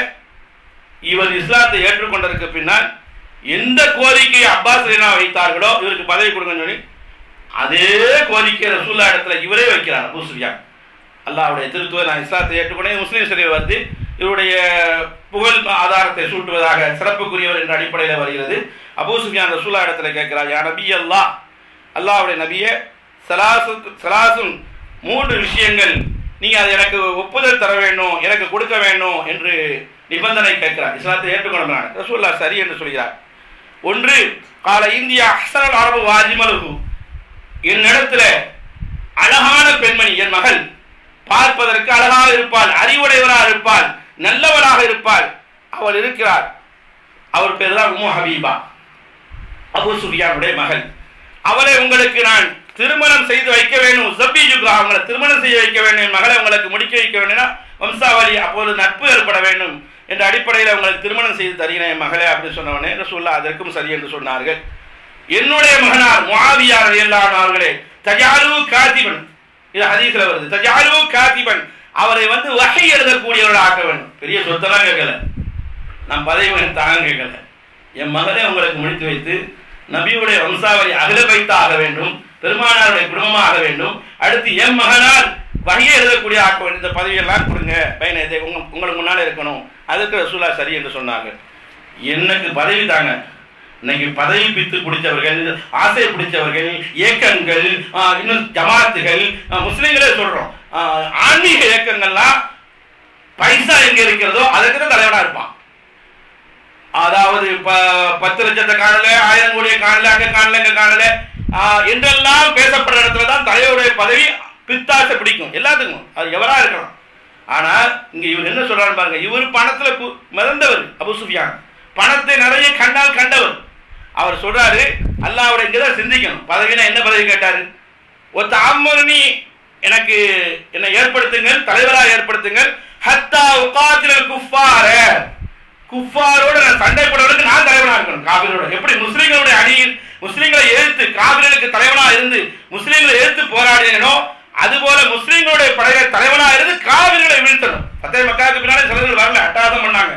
இவர் இஸ்லாத்தை ஏற்றுக்கொண்டதற்கு பின்னால் எந்த கோரிக்கையை அப்பாஸ் ரலியல்லாஹு வைத்தார்களோ இவருக்கு பதவி கொடுங்கன்னு சொல்லி அதே கோரிக்கை ரசூலுல்லாஹ் இடத்துல இவரே வைக்கிறார். அபூ சுஃபியான் அல்லாஹ்வுடைய திருத்தூதர் நான் இஸ்லாத்தை ஏற்றுக்கொண்டேன், முஸ்லீம் சரிவு வருது, இவருடைய புகழ் ஆதாரத்தை சூட்டுவதாக சிறப்புக்குரியவர் என்ற அடிப்படையில் வருகிறது. அபூ சுஃபியான் ரசூலுல்லாஹ் இடத்துல கேட்கிறார், யா நபி அல்லாஹ், அல்லாஹ்வுடைய நபியே, சலாசு சலாசுன் மூன்று விஷயங்கள் நீங்க அதை எனக்கு ஒப்புதல் தர வேண்டும், எனக்கு கொடுக்க வேண்டும் என்று நிபந்தனை கேட்கிறார். இஸ்லாத்தை ஏற்றுக்கொண்டார். ரசூலுல்லாஹ் சரி என்று சொல்கிறார். ஒன்று, கால இந்தியா அஹ்ஸனல் அரபு வாஜிமலுஹு, என்னிடத்துல அழகான பெண்மணி, என் மகள் பார்ப்பதற்கு அழகாக இருப்பாள், அறிவுடையவராக இருப்பாள், நல்லவராக இருப்பாள், அவள் இருக்கிறார். அவர் பேர் தான் உம்மு ஹபீபா, அபூ சுஃபியானுடைய மகள். அவளை உங்களுக்கு நான் திருமணம் செய்து வைக்க வேண்டும், ஜப்பீஜுக்கு அவங்களை திருமணம் செய்ய வைக்க வேண்டும், மகளை உங்களுக்கு முடிக்க வைக்க வேண்டும்னா வம்சாவளி அப்போது நட்பு ஏற்பட வேண்டும் என்ற அடிப்படையில் உங்களுக்கு திருமணம் செய்து தருகிறேன் என் மகளே அப்படின்னு சொன்னவனே ரசூலுல்லாஹ் அதற்கும் சரி என்று சொன்னார்கள். என்னுடைய மகனார் முஆவியா ரலியல்லாஹு அவர்களே தஜாலு காதிபன், இது ஹதீஸ்ல வருது, தஜாலு காதிபன், அவரை வந்து வஹி எழுதக்கூடியவர்களாக ஆக்க வேண்டும். பெரிய சொத்தெல்லாம் கேட்கல, நான் பதவி தாங்க கேட்கல, என் மகளே உங்களுக்கு முடித்து வைத்து நபியுடைய வம்சாவளி அகல வைத்தாக வேண்டும், பெருமானாருடைய குடும்பமாக வேண்டும், அடுத்து என் மகனால் வகையை எழுதக்கூடிய ஆக்க வேண்டும், இந்த பதவியெல்லாம் கொடுங்க பையனை, இதை உங்க உங்களுக்கு முன்னால் இருக்கணும். அதுக்கு ரசூலுல்லாஹ் சரி என்று சொன்னாங்க. எனக்கு பதவி தாங்க. இன்னைக்கு பதவி பித்து பிடிச்சவர்கள், ஆசை பிடிச்சவர்கள், இயக்கங்கள், இன்னும் ஜமாத்துகள், முஸ்லீம்களே சொல்றோம், ஆன்மீக இயக்கங்கள்லாம் பைசா எங்க இருக்கிறதோ அதுக்கு தான் தலைவனா இருப்பான். அதாவது பத்து லட்சத்தை காணல, ஆயிரம் கோடியை காணல, அங்க காணல இங்க காணல என்றெல்லாம் பேசப்படுற இடத்துல தான் தலைவருடைய பதவி பித்தாசை பிடிக்கும் எல்லாத்துக்கும், அது எவரா இருக்கலாம். ஆனால் இங்க இவர் என்ன சொல்றாரு பாருங்க, இவர் பணத்துல மிதந்தவர் அபூ சுஃபியான், பணத்தை நிறைய கண்டால் கண்டவர். அவர் சொல்றாரு அல்லாஹ்வுடைய இங்கதான் சிந்திக்கணும், பதவினா என்ன பதவி கேட்டாரு, ஒத்த அம்மனி எனக்கு என்னை ஏற்படுத்துங்கள், தலைவராக ஏற்படுத்துங்கள், ஹத்தா உகாத்திலல் குஃபார, குஃபாரோட நான் சண்டை போடுறதுக்கு நான் தலைவனா இருக்கணும், காபிரோட. எப்படி முஸ்லீம்களுடைய அணியில் முஸ்லீம்களை எதிர்த்து காபிர்களுக்கு தலைவனா இருந்து முஸ்லீம்களை எதிர்த்து போராடினோ அதுபோல முஸ்லீம்களுடைய படைகளை தலைவனா இருந்து காபிர்களை வீழ்த்தணும். பத்தே மக்காவுக்கு பின்னாலே சிலர்கள் வரல, அட்டாசம் பண்ணாங்க.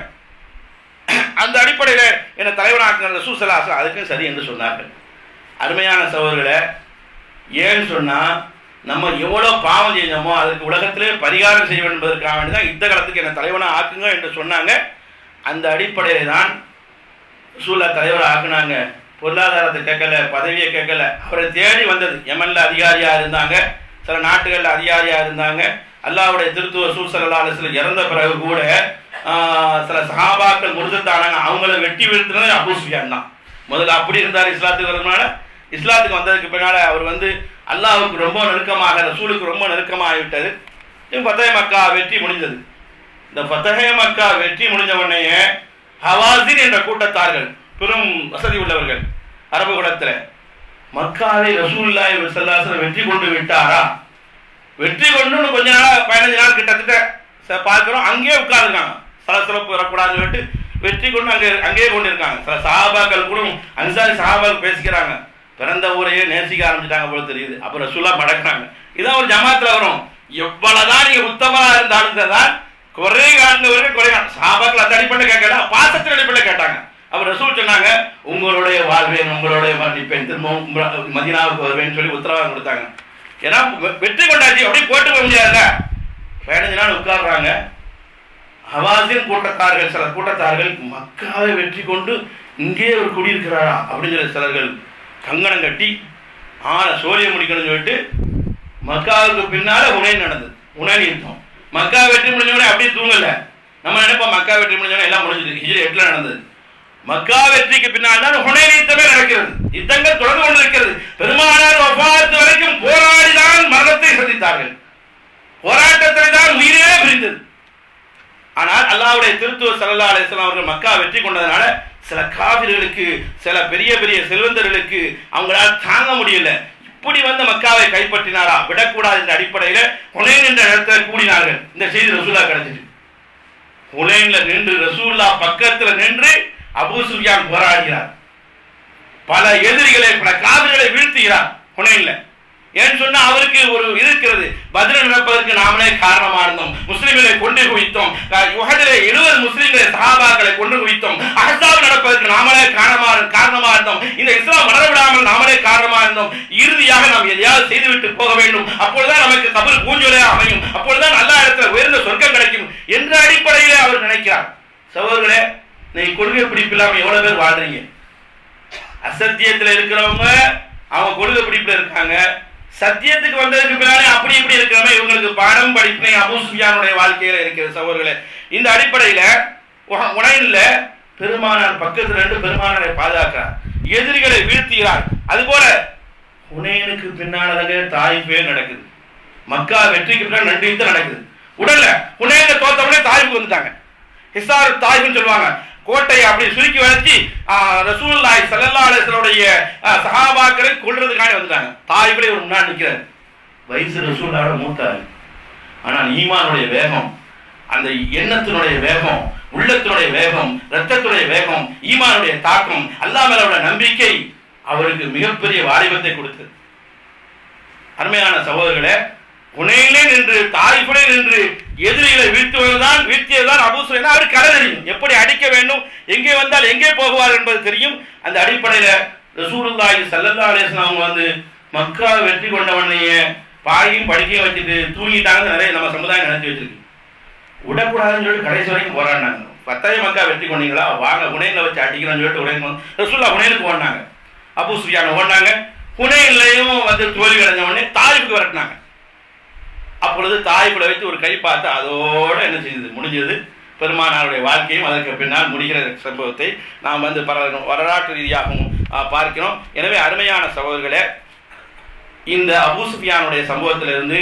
அந்த அடிப்படையில் என்ன தலைவனாக்குற ரசூல் ஸல்லல்லாஹு அலைஹி வஸல்லம் அதுக்கும் சரி என்று சொன்னார்கள். அருமையான சகோதரர்களே, ஏன்னு சொன்னா நம்ம எவ்வளவு பாவம் செஞ்சோமோ அதுக்கு உலகத்திலே பரிகாரம் செய்ய வேண்டும் என்பதற்காக வேண்டிதான் இந்த காலத்துக்கு என்ன தலைவனா ஆக்குங்க என்று சொன்னாங்க. அந்த அடிப்படையில தான் ரசூலுல்லாஹ் தலைவரை ஆக்குனாங்க. பொருளாதாரத்தை கேட்கல, பதவியை கேட்கல, அவரை தேடி வந்தது. யமன்ல அதிகாரியா இருந்தாங்க, சில நாட்டுகள்ல அதிகாரியா இருந்தாங்க. அல்லாஹ்வுடைய திருத்துவ ரசூல் ஸல்லல்லாஹு அலைஹி வஸல்லம் இறந்த பிறகு கூட சில சஹாபாக்கள் முர்தத்தானாங்க, அவங்கள வெட்டி வீழ்த்தினது அபூ சுஃபியான் தான். முதல்ல அப்படி இருந்தார், இஸ்லாத்துக்கு வரதுனால இஸ்லாத்துக்கு வந்ததுக்கு பின்னால அவர் வந்து அல்லாஹ்வுக்கு ரொம்ப நெருக்கமாக, ரசூலுக்கு ரொம்ப நெருக்கமாக விட்டது. ஃபதஹ் மக்கா வெற்றி முடிந்தது. இந்த ஃபதஹ் மக்கா வெற்றி முடிஞ்ச உடனே ஹவாஸின் என்ற கூட்டத்தார்கள், பெரும் வசதி உள்ளவர்கள் அரபு குலத்தில், மக்காவை ரசூலுல்லாஹி ஸல்லல்லாஹு அலைஹி வஸல்லம் வெற்றி கொண்டு விட்டாரா, வெற்றி கொண்டு கொஞ்ச நாள் பதினஞ்சு நாள் கிட்டத்தட்ட பார்க்கிறோம், அங்கேயே உட்கார்ந்துருக்காங்க, சலசலப்பு வரக்கூடாதுன்னு சொல்லிட்டு வெற்றி கொண்டு அங்கே அங்கேயே கொண்டு இருக்காங்க. சில சஹாபாக்கள் கூட அன்சாரி சஹாபாக்கள் பேசிக்கிறாங்க, பிறந்த ஊரையே நேசிக்க ஆரம்பிச்சிட்டாங்க போல தெரியுது. அப்புறம் ரசூலுல்லாஹ் மடக்குறாங்க. இதான் ஒரு ஜமாத்துல வரும், எவ்வளவுதான் நீங்க உத்தமமா இருந்தாலும் தான் குறை காண்பவர்கள் குறை காண சஹாபாக்கள் அந்த அடிப்படையில் கேட்கல, பாசத்தின் அடிப்படையில் கேட்டாங்க. அவர் ரசூல் சொன்னாங்க, உங்களுடைய வாழ்வேன், உங்களுடைய மன்னிப்பேன், திரும்பவும் மதீனாவுக்கு வருவேன்னு சொல்லி உத்தரவாதம் கொடுத்தாங்க. ஏன்னா வெற்றி கொண்டாச்சு, அப்படி போட்டு போக முடியாதுல்ல. பதினஞ்சு நாள் உட்கார்றாங்க. ஹவாஸின் கூட்டத்தார்கள், சில கூட்டத்தார்கள் மக்காவை வெற்றி கொண்டு இங்கே ஒரு குடியிருக்கிறாரா அப்படிங்கிற சிலர்கள் கங்கணம் கட்டி ஆன சோழிய முடிக்கணும்னு சொல்லிட்டு மக்காவுக்கு பின்னால ஹுனைன் நடந்தது. ஹுனைன் யுத்தம். மக்கா வெற்றி முடிஞ்சவனே அப்படியே தூங்கல. நம்ம நினைப்போம் மக்கா வெற்றி முடிஞ்சவனே எல்லாம் முடிஞ்சது, ஹிஜ்ரி எட்டுல நடந்தது. மக்கா வெற்றிக்கு பின்னால் தான் ஹுனைன் யுத்தமே நடக்கிறது. யுத்தங்கள் தொடர்ந்து கொண்டிருக்கிறது. பெருமானார் வஃபாத் வரைக்கும் போராடிதான் மரணத்தை சந்தித்தார்கள், போராட்டத்தில் தான் உயிரே பிரிந்தது. ஆனால் அல்லாஹ்வுடைய திருத்தூதர் ஸல்லல்லாஹு அலைஹி வஸல்லம் அவர்கள் மக்கா வெற்றி கொண்டதனால சில காபிர்களுக்கு, சில பெரிய பெரிய செல்வந்தர்களுக்கு அவங்களால தாங்க முடியல. இப்படி வந்து மக்காவை கைப்பற்றினாரா, விடக்கூடாது என்ற அடிப்படையில ஹுனைன் என்ற இடத்துல கூடினார்கள். இந்த செய்தி ரசூலுல்லாஹ் கிடைச்சிட்டு ஹுனைன்ல நின்று ரசூலுல்லாஹ் பக்கத்துல நின்று அபூ சுஃபியான் போராடுகிறார். பல எதிரிகளை, பல காபிர்களை வீழ்த்துகிறார் ஹுனைன்ல. ஏன்னு சொன்னா அவருக்கு ஒரு இருக்கிறது, பத்ர் நடப்பதற்கு நாமளே காரணமா இருந்தோம், முஸ்லிம்களை கொண்டு குவித்தோம், உஹதிலே எழுபது முஸ்லிம்களை சஹாபாக்களை கொண்டு குவித்தோம், அஹ்ஸாப் நடப்பதற்கு நாமளே காரணமா காரணமா இருந்தோம், இந்த இஸ்லாம் வளர விடாமல் நாமளே காரணமா இருந்தோம். இறுதியாக நாம் எதையாவது செய்துவிட்டு போக வேண்டும், அப்பொழுதுதான் நமக்கு கபர் பூஞ்சோலையா அமையும், அப்பொழுதுதான் நல்ல இடத்துல உயர்ந்த சொர்க்கம் கிடைக்கும் என்ற அடிப்படையிலே அவர் நினைக்கிறார். சகோதரர்களே, நீங்க கொள்கை பிடிப்பு இல்லாம எவ்வளவு பேர் வாழ்றீங்க? அசத்தியத்தில் இருக்கிறவங்க அவங்க கொள்கை பிடிப்புல இருக்காங்க, சத்தியத்துக்கு வந்ததுக்கு பின்னாலே அப்படி இப்படி இருக்கிறவங்க இவங்களுக்கு பாடம் படிப்பினை அபூ சுஃபியானுடைய வாழ்க்கையில இருக்கிறது. சகோதரர்களே, இந்த அடிப்படையில ஹுனைன்ல பெருமானார் பக்கத்துல ரெண்டு பெருமானாரை பாதுகாக்கிறார், எதிரிகளை வீழ்த்துகிறார். அது போல ஹுனைனுக்கு பின்னாலே தாயிஃபே நடக்குது. மக்கா வெற்றிக்கு பின்னால் ரெண்டு யுத்தம் நடக்குது. உடல்ல ஹுனைன்ல தோத்தவனே தாயிஃபுக்கு வந்துட்டாங்க. ஹிசார் தாயிஃப்னு சொல்லுவாங்க. கோட்டையை அப்படி சுருக்கி வச்சு ரசூலுல்லாஹி ஸல்லல்லாஹு அலைஹி வஸல்லம் சஹாபாக்களை கொல்றதுக்காண்டி வந்துட்டாங்க. தாயிபுலே ஒரு முன்னாடி நிற்கிறார். வயசு ரசூலுல்லாஹோட மூத்தாரு. ஆனால் ஈமானுடைய வேகம், அந்த எண்ணத்தினுடைய வேகம், உள்ளத்தினுடைய வேகம், ரத்தத்துடைய வேகம், ஈமானுடைய தாக்கம், அல்லாஹ் மேல உள்ள நம்பிக்கை அவருக்கு மிகப்பெரிய வாலிபத்தை கொடுத்தது. அருமையான சகோதரர்களே, புனேனிலே நின்று தாயிஃபிலே நின்று எதிரிகளை வீழ்த்துவதுதான் வீழ்த்தியதுதான் அபூ சுஃபியான். அவர் கலை தெரியும், எப்படி அடிக்க வேண்டும், எங்கே வந்தால் எங்கே போகுவார் என்பது தெரியும். அந்த அடிப்படையில் ரசூலுல்லாஹி ஸல்லல்லாஹு அலைஹி வஸல்லம் அவங்க வந்து மக்கா வெற்றி கொண்டவனையே பாயும் படுக்கையும் வச்சுட்டு தூங்கிட்டாங்கன்னு நிறைய நம்ம சமுதாயம் நினைச்சு வச்சிருக்கு. விடக்கூடாதுன்னு சொல்லிட்டு கடைசி வரைக்கும் போராடினாங்க. பத்தாயிரம் மக்கா வெற்றி கொண்டீங்களா, வாங்க புனேனில் வச்சு அடிக்கணும்னு சொல்லிட்டு உடனே ரசூலுல்லாஹ் புனேனுக்கு ஓடினாங்க, அபூ சுஃபியான் ஓடினாங்க. புனேன்லையும் வந்து தோல்வி அடைஞ்ச உடனே தாயிஃபுக்கு விரட்டினாங்க. அப்பொழுது தாயிஃபில் வைத்து ஒரு கை பார்த்து அதோடு என்ன செய்தது, முடிஞ்சது. பெருமானாருடைய வாழ்க்கையும் அதற்கு பின்னால் முடிகிற சம்பவத்தை நாம் வந்து பர வரலாற்று ரீதியாகவும் பார்க்கிறோம். எனவே அருமையான சகோதரர்களே, இந்த அபூ சுஃபியானுடைய சம்பவத்திலிருந்து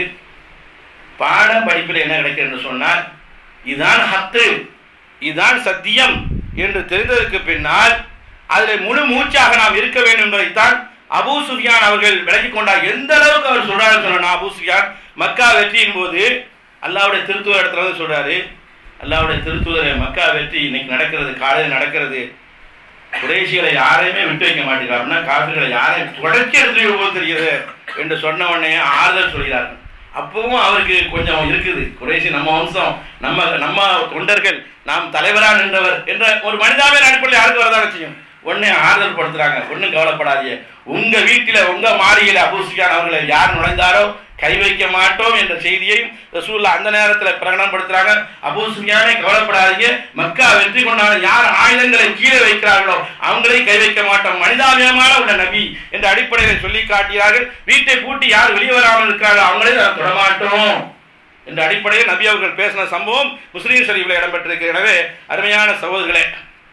பாடம் படிப்பில் என்ன கிடைக்கிறது என்று சொன்னால், இதுதான் ஹத்து, இதுதான் சத்தியம் என்று தெரிந்ததற்கு பின்னால் அதில் முழு மூச்சாக நாம் இருக்க வேண்டும் என்பதைத்தான் அபூ சுஃபியான் அவர்கள் விலகிக் கொண்டார். எந்த அளவுக்கு அவர் சொல்றாரு சொன்னா, அபூ சுஃபியான் மக்கா வெற்றியின் போது அல்லாஹ்வுடைய திருத்தூதர் இடத்துல வந்து சொல்றாரு, அல்லாஹ்வுடைய திருத்தூதரை மக்கா வெற்றி இன்னைக்கு நடக்கிறது, காலையில் நடக்கிறது, குறைஷிகளை யாரையுமே விட்டு வைக்க மாட்டேங்கிறார் அப்படின்னா காஃபிர்களை யாரையும் தொடர்ச்சி எடுத்து போது தெரிகிறது என்று சொன்ன உடனே ஆறுதல் சொல்கிறார்கள். அப்பவும் அவருக்கு கொஞ்சம் இருக்குது, குறைஷி நம்ம வம்சம், நம்ம நம்ம தொண்டர்கள், நாம் தலைவராக நின்றவர் என்ற ஒரு மனிதாவே அடிப்படையில் யாருக்கு வரதான் செய்யும். உடனே ஆறுதல் படுத்துறாங்க, ஒன்றும் கவலைப்படாதீங்க, உங்க வீட்டில உங்க மாளிகையில அபூ சுஃபியான் அவர்களை யார் நுழைந்தாரோ கை வைக்க மாட்டோம் என்ற செய்தியையும் ரசூலுல்லாஹ் அந்த நேரத்தில் பிரகடனப்படுத்துறாங்க. அபூ சுஃபியானே கவலைப்படாதீங்க, மக்கா வெற்றி கொண்டாங்க, யார் ஆயுதங்களை கீழே வைக்கிறார்களோ அவங்களை கை வைக்க மாட்டோம், மனிதாபியமான உள்ள நபி என்ற அடிப்படையில் சொல்லி காட்டினார்கள். வீட்டை பூட்டி யார் வெளியே வராமல் இருக்கிறார்களோ அவங்களே தொடமாட்டோம் என்ற அடிப்படையில் நபி அவர்கள் பேசின சம்பவம் முஸ்லீம் ஷரீஃபில் இடம்பெற்றிருக்கு. எனவே அருமையான சகோதரர்களே,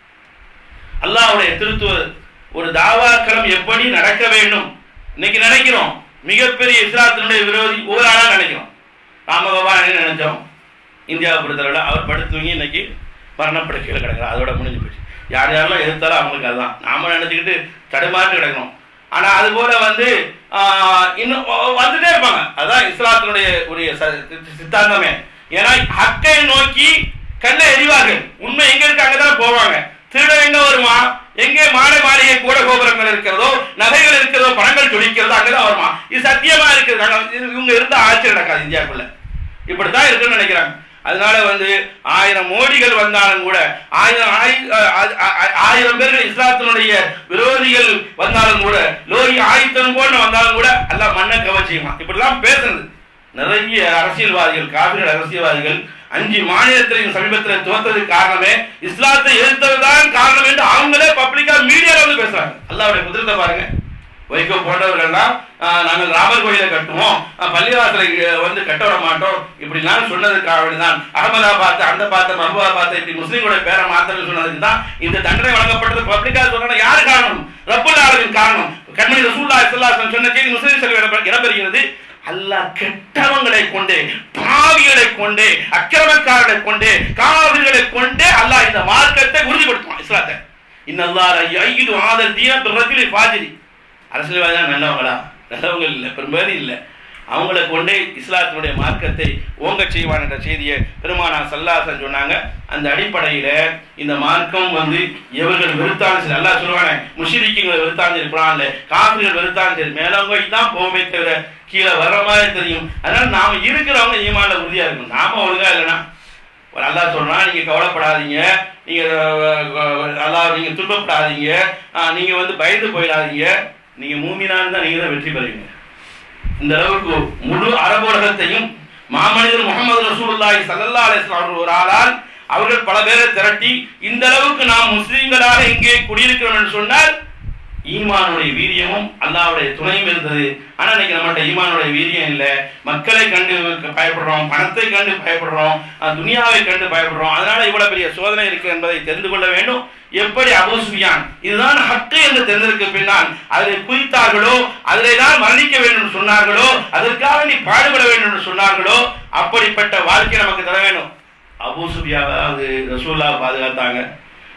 அல்லாஹ்வுடைய திருத்துவ ஒரு தாவாக்களம் எப்படி நடக்க வேண்டும் இன்னைக்கு நினைக்கிறோம். மிகப்பெரிய இஸ்லாத்தினுடைய விரோதி ஒரு ஆளாக நினைக்கிறோம். ராமபாபா என்ன நினைச்சோம், இந்தியாவை பொறுத்தவரை அவர் படுத்துவங்க இன்னைக்கு மரணப்படுக்கையில் கிடக்கிறார், அதோட முடிஞ்சு போச்சு. யார் யாரெல்லாம் எதிர்த்தாலும் அவங்களுக்கு அதுதான் நாம நினைச்சுக்கிட்டு தடுமாற்றி கிடக்கணும். ஆனா அது போல வந்து இன்னும் வந்துட்டே இருப்பாங்க. அதுதான் இஸ்லாத்தினுடைய உரிய சித்தாந்தமே. ஏன்னா ஹக்கை நோக்கி கண்ணை எறிவார்கள், உண்மை எங்க இருக்கு அங்கதான் போவாங்க. திருடம் எங்க வருமா, எங்கே மாலை மாளிகை கூட கோபுரங்கள் இருக்கிறதோ, நகைகள் இருக்கிறதோ, பணங்கள் துடிக்கிறதோ அங்கதான் வருமா. இது சத்தியமா இருக்குது. இவங்க இருந்தா ஆட்சி நடக்காது இந்தியாவுக்குள்ள, இப்படித்தான் இருக்குன்னு நினைக்கிறாங்க. அதனால வந்து ஆயிரம் மோடிகள் வந்தாலும் கூட, ஆயிரம் ஆயிரம் பேர்கள் இஸ்லாத்தினுடைய விரோதிகள் வந்தாலும் கூட, லோகி ஆயுத்தம் போன்று வந்தாலும் கூட எல்லாம் மண்ணை கவச்சியுமா இப்படிலாம் பேசுறது. நிறைய அரசியல்வாதிகள், காவிரி அரசியல்வாதிகள் அஞ்சு மாநிலத்திலையும் சமீபத்தில் துவத்ததுக்கு காரணமே இஸ்லாத்தை எதிர்த்ததுதான் காரணம் என்று அவங்களே பப்ளிக்கா மீடியாவில் வந்து பேசுறாங்க. அல்லாஹ்வுடைய குதிரத்தை பாருங்க. வைகோ போன்றவர்கள்லாம் நாங்கள் ராமர் கோயிலை கட்டுவோம், பள்ளிவாசலை வந்து கட்ட விட மாட்டோம் இப்படிலாம் சொன்னதுக்காக வேண்டிதான் அகமதாபாத், அந்த பார்த்த மஹபூபாபாத் இப்படி முஸ்லீம்களுடைய பேரை மாத்தன்னு சொன்னதுக்கு தான் இந்த தண்டனை வழங்கப்பட்டது. பப்ளிக்கா சொன்னா யாரு காரணம்? ரப்புல் ஆலமீன் காரணம். கண்மணி ரசூலுல்லாஹி ஸல்லல்லாஹு அலைஹி வஸல்லம் சொன்ன செய்தி முஸ்லிம் செல்வம் இடம்பெறுகிறது. அல்லாஹ் கெட்டவங்களை கொண்டே, பாவிகளை கொண்டே, அக்கிரமக்காரர்களை கொண்டே, காவிர்களை கொண்டே அல்லாஹ் இந்த மார்க்கத்தை உறுதிப்படுத்துவான். இஸ்லாத்தை இன்னல்லாஹ் யயீது ஹாதல் தீன பிர்ரஜுலி ஃபாஜிரி. அரசியல்வாதி தான் நல்லவங்களா? நல்லவங்க இல்லை, பெரும்பாலும் இல்லை. அவங்களை கொண்டே இஸ்லாத்தினுடைய மார்க்கத்தை ஓங்க செய்வான் என்ற செய்தியை பெருமானார் ஸல்லல்லாஹு அலைஹி வஸல்லம் சொன்னாங்க. அந்த அடிப்படையில இந்த மார்க்கம் வந்து எவர்கள் வெறுத்தாலும் சரி, அல்லாஹ் சொல்லுவானே முஷ்ரிக்குகளை வெறுத்தாலும் சரி, குர்ஆன்ல காஃபிர்கள் வெறுத்தாலும் சரி, மேலவங்க தான் போகவே தவிர கீழே வர்ற மாதிரி தெரியும். அதனால நாம இருக்கிறவங்க ஈமான்ல உறுதியா இருக்கணும். நாம ஒழுங்கா இல்லைன்னா அல்லாஹ் சொல்றான், நீங்க கவலைப்படாதீங்க, நீங்க அல்லாஹ் நீங்க துன்பப்படாதீங்க, நீங்க வந்து பயந்து போயிடாதீங்க, நீங்க மூமினான்னு தான் நீங்க தான் வெற்றி பெறுவீங்க. இந்த அளவுக்கு முழு அரபு உலகத்தையும் மாமனிதர் முகமது ரசூலுல்லாஹி ஸல்லல்லாஹு அலைஹி வஸல்லம் ஒரு ஆளால் அவர்கள் பல பேரை திரட்டி இந்த அளவுக்கு நாம் முஸ்லிம்களாக இங்கே குடியிருக்கிறோம் என்று சொன்னால் ஈமானுடைய வீரியமும் அல்லாஹ்வுடைய துணையும் இருந்தது. ஆனா இன்னைக்கு நம்மகிட்ட ஈமானுடைய வீரியம் இல்லை. மக்களை கண்டு பயப்படுறோம், பணத்தை கண்டு பயப்படுறோம், துனியாவை கண்டு பயப்படுறோம். அதனால இவ்வளவு பெரிய சோதனை இருக்கு என்பதை தெரிந்து கொள்ள வேண்டும். எப்படி அபூ சுஃபியான் இதுதான் ஹக்கு என்று தெரிந்ததற்கு பின்னால் அதில் குறித்தார்களோ, அதிலே தான் மரணிக்க வேண்டும் என்று சொன்னார்களோ, அதற்காக நீ பாடுபட வேண்டும் என்று சொன்னார்களோ, அப்படிப்பட்ட வாழ்க்கை நமக்கு தர வேண்டும். அபூ சுஃபியாவை ரசூலுல்லாஹ் பாதுகாத்தாங்க.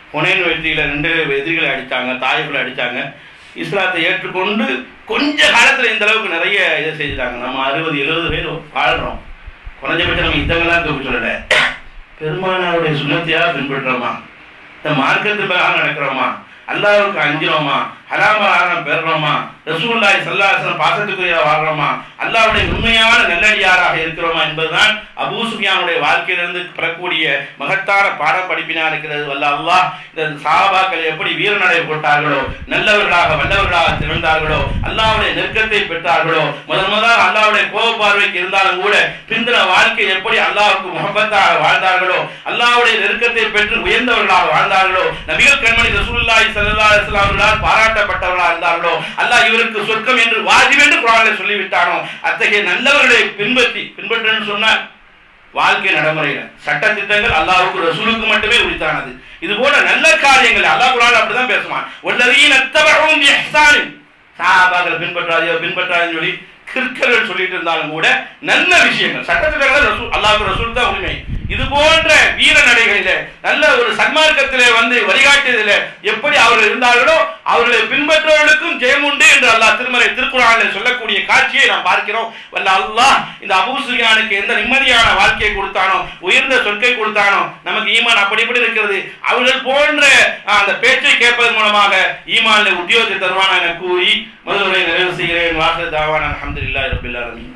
ஹுனைன் வெற்றியில் ரெண்டு எதிரிகளை அடித்தாங்க, தாய்களை அடித்தாங்க. இஸ்லாத்தை ஏற்றுக்கொண்டு கொஞ்ச காலத்தில் இந்த அளவுக்கு நிறைய இதை செஞ்சுட்டாங்க. நம்ம அறுபது எழுபது பேர் வாழ்கிறோம். குறைஞ்சபட்சம் நம்ம யுத்தங்கள்லாம் தூக்கி சொல்லலை, பெருமானாருடைய சுண்ணத்தையாக பின்பற்றுறோமா, இந்த மார்க்கத்து மேலாக நடக்கிறோமா, அல்லாஹ்வுக்கு அஞ்சிரோமா, ஹலாமலாரம் பெறுறோமா, ரசூலுல்லாஹி ஸல்லல்லாஹு அலைஹி வஸல்லம் பாசத்துக்குரிய வாழ்றோமா, அல்லாஹ்வுடைய உண்மையான நல்லடியாராக இருக்கிறோமா என்பதுதான் அபூ சுஃபியானுடைய வாழ்க்கையிலிருந்து பெறக்கூடிய மகத்தான பாடம் படிப்பினா இருக்கிறது. வல்ல அல்லாஹ் இந்த சஹாபாக்கள் எப்படி வீரநடை போட்டார்களோ, நல்லவர்களாக வல்லவர்களாக திகழ்ந்தார்களோ, அல்லாஹ்வுடைய நெருக்கத்தை பெற்றார்களோ, முதன் முதல் அல்லாஹ்வுடைய கோப பார்வைக்கு இருந்தாலும் கூட பிந்தின வாழ்க்கை எப்படி அல்லாஹ்வுக்கு முஹப்பத்தாக வாழ்ந்தார்களோ, அல்லாஹ்வுடைய நெருக்கத்தை பெற்று உயர்ந்தவர்களாக வாழ்ந்தார்களோ, நபிகள் கண்மணி ரசூலுல்லாஹி ஸல்லல்லாஹு அலைஹி வஸல்லம் அவர்களால் பாராட்டப்பட்டவர்களாக இருந்தார்களோ, அல்லாஹ் இவருக்கு சொர்க்கம் என்று வாஜிப் என்று குர்ஆனில் சொல்லிவிட்டானோ, அத்தகைய நல்லவர்களை பின்பற்றி பின்பற்றுன்னு சொன்னார். வாழ்க்கை நடைமுறையில சட்ட திட்டங்கள் அல்லாஹ்வுக்கு ரசூலுக்கு மட்டுமே உரித்தானது. இது போல நல்ல காரியங்கள் அல்லாஹ் குர்ஆன்ல அப்படிதான் பேசுவான். வல்லதீன தபஉம் இஹ்சானின், சஹாபாக்கள் பின்பற்றாதே பின்பற்றாதேன்னு சொல்லி கிற்கர்கள் சொல்லிட்டு இருந்தாலும் கூட நல்ல விஷயங்கள் சட்டத்திட்டங்கள் ரசூல் அல்லாஹ்வுக்கு ரசூல் தான் உரிமை. இது போன்ற வீர நடைகளில நல்ல ஒரு சன்மார்க்கத்திலே வந்து வழிகாட்டியதில் எப்படி அவர்கள் இருந்தார்களோ அவர்களை பின்பற்றவர்களுக்கும் ஜெயம் உண்டு என்று அல்லாஹ் திருமறை திருக்குர்ஆனில் சொல்லக்கூடிய காட்சியை நாம் பார்க்கிறோம். வல்ல அல்லாஹ் இந்த அபூ சுஃபியானுக்கு எந்த நிம்மதியான வாழ்க்கையை கொடுத்தானோ, உயர்ந்த சொற்கை கொடுத்தானோ, நமக்கு ஈமான் அப்படி இப்படி இருக்கிறது, அவர்கள் போன்ற அந்த பேச்சை கேட்பதன் மூலமாக ஈமானில் உத்தியோகத்தை தருவானா என கூறி முதல்வரை நிறைவு செய்கிறேன். வாஹிர் தாவானா அல்ஹம்துலில்லாஹி ரப்பில் ஆலமீன்.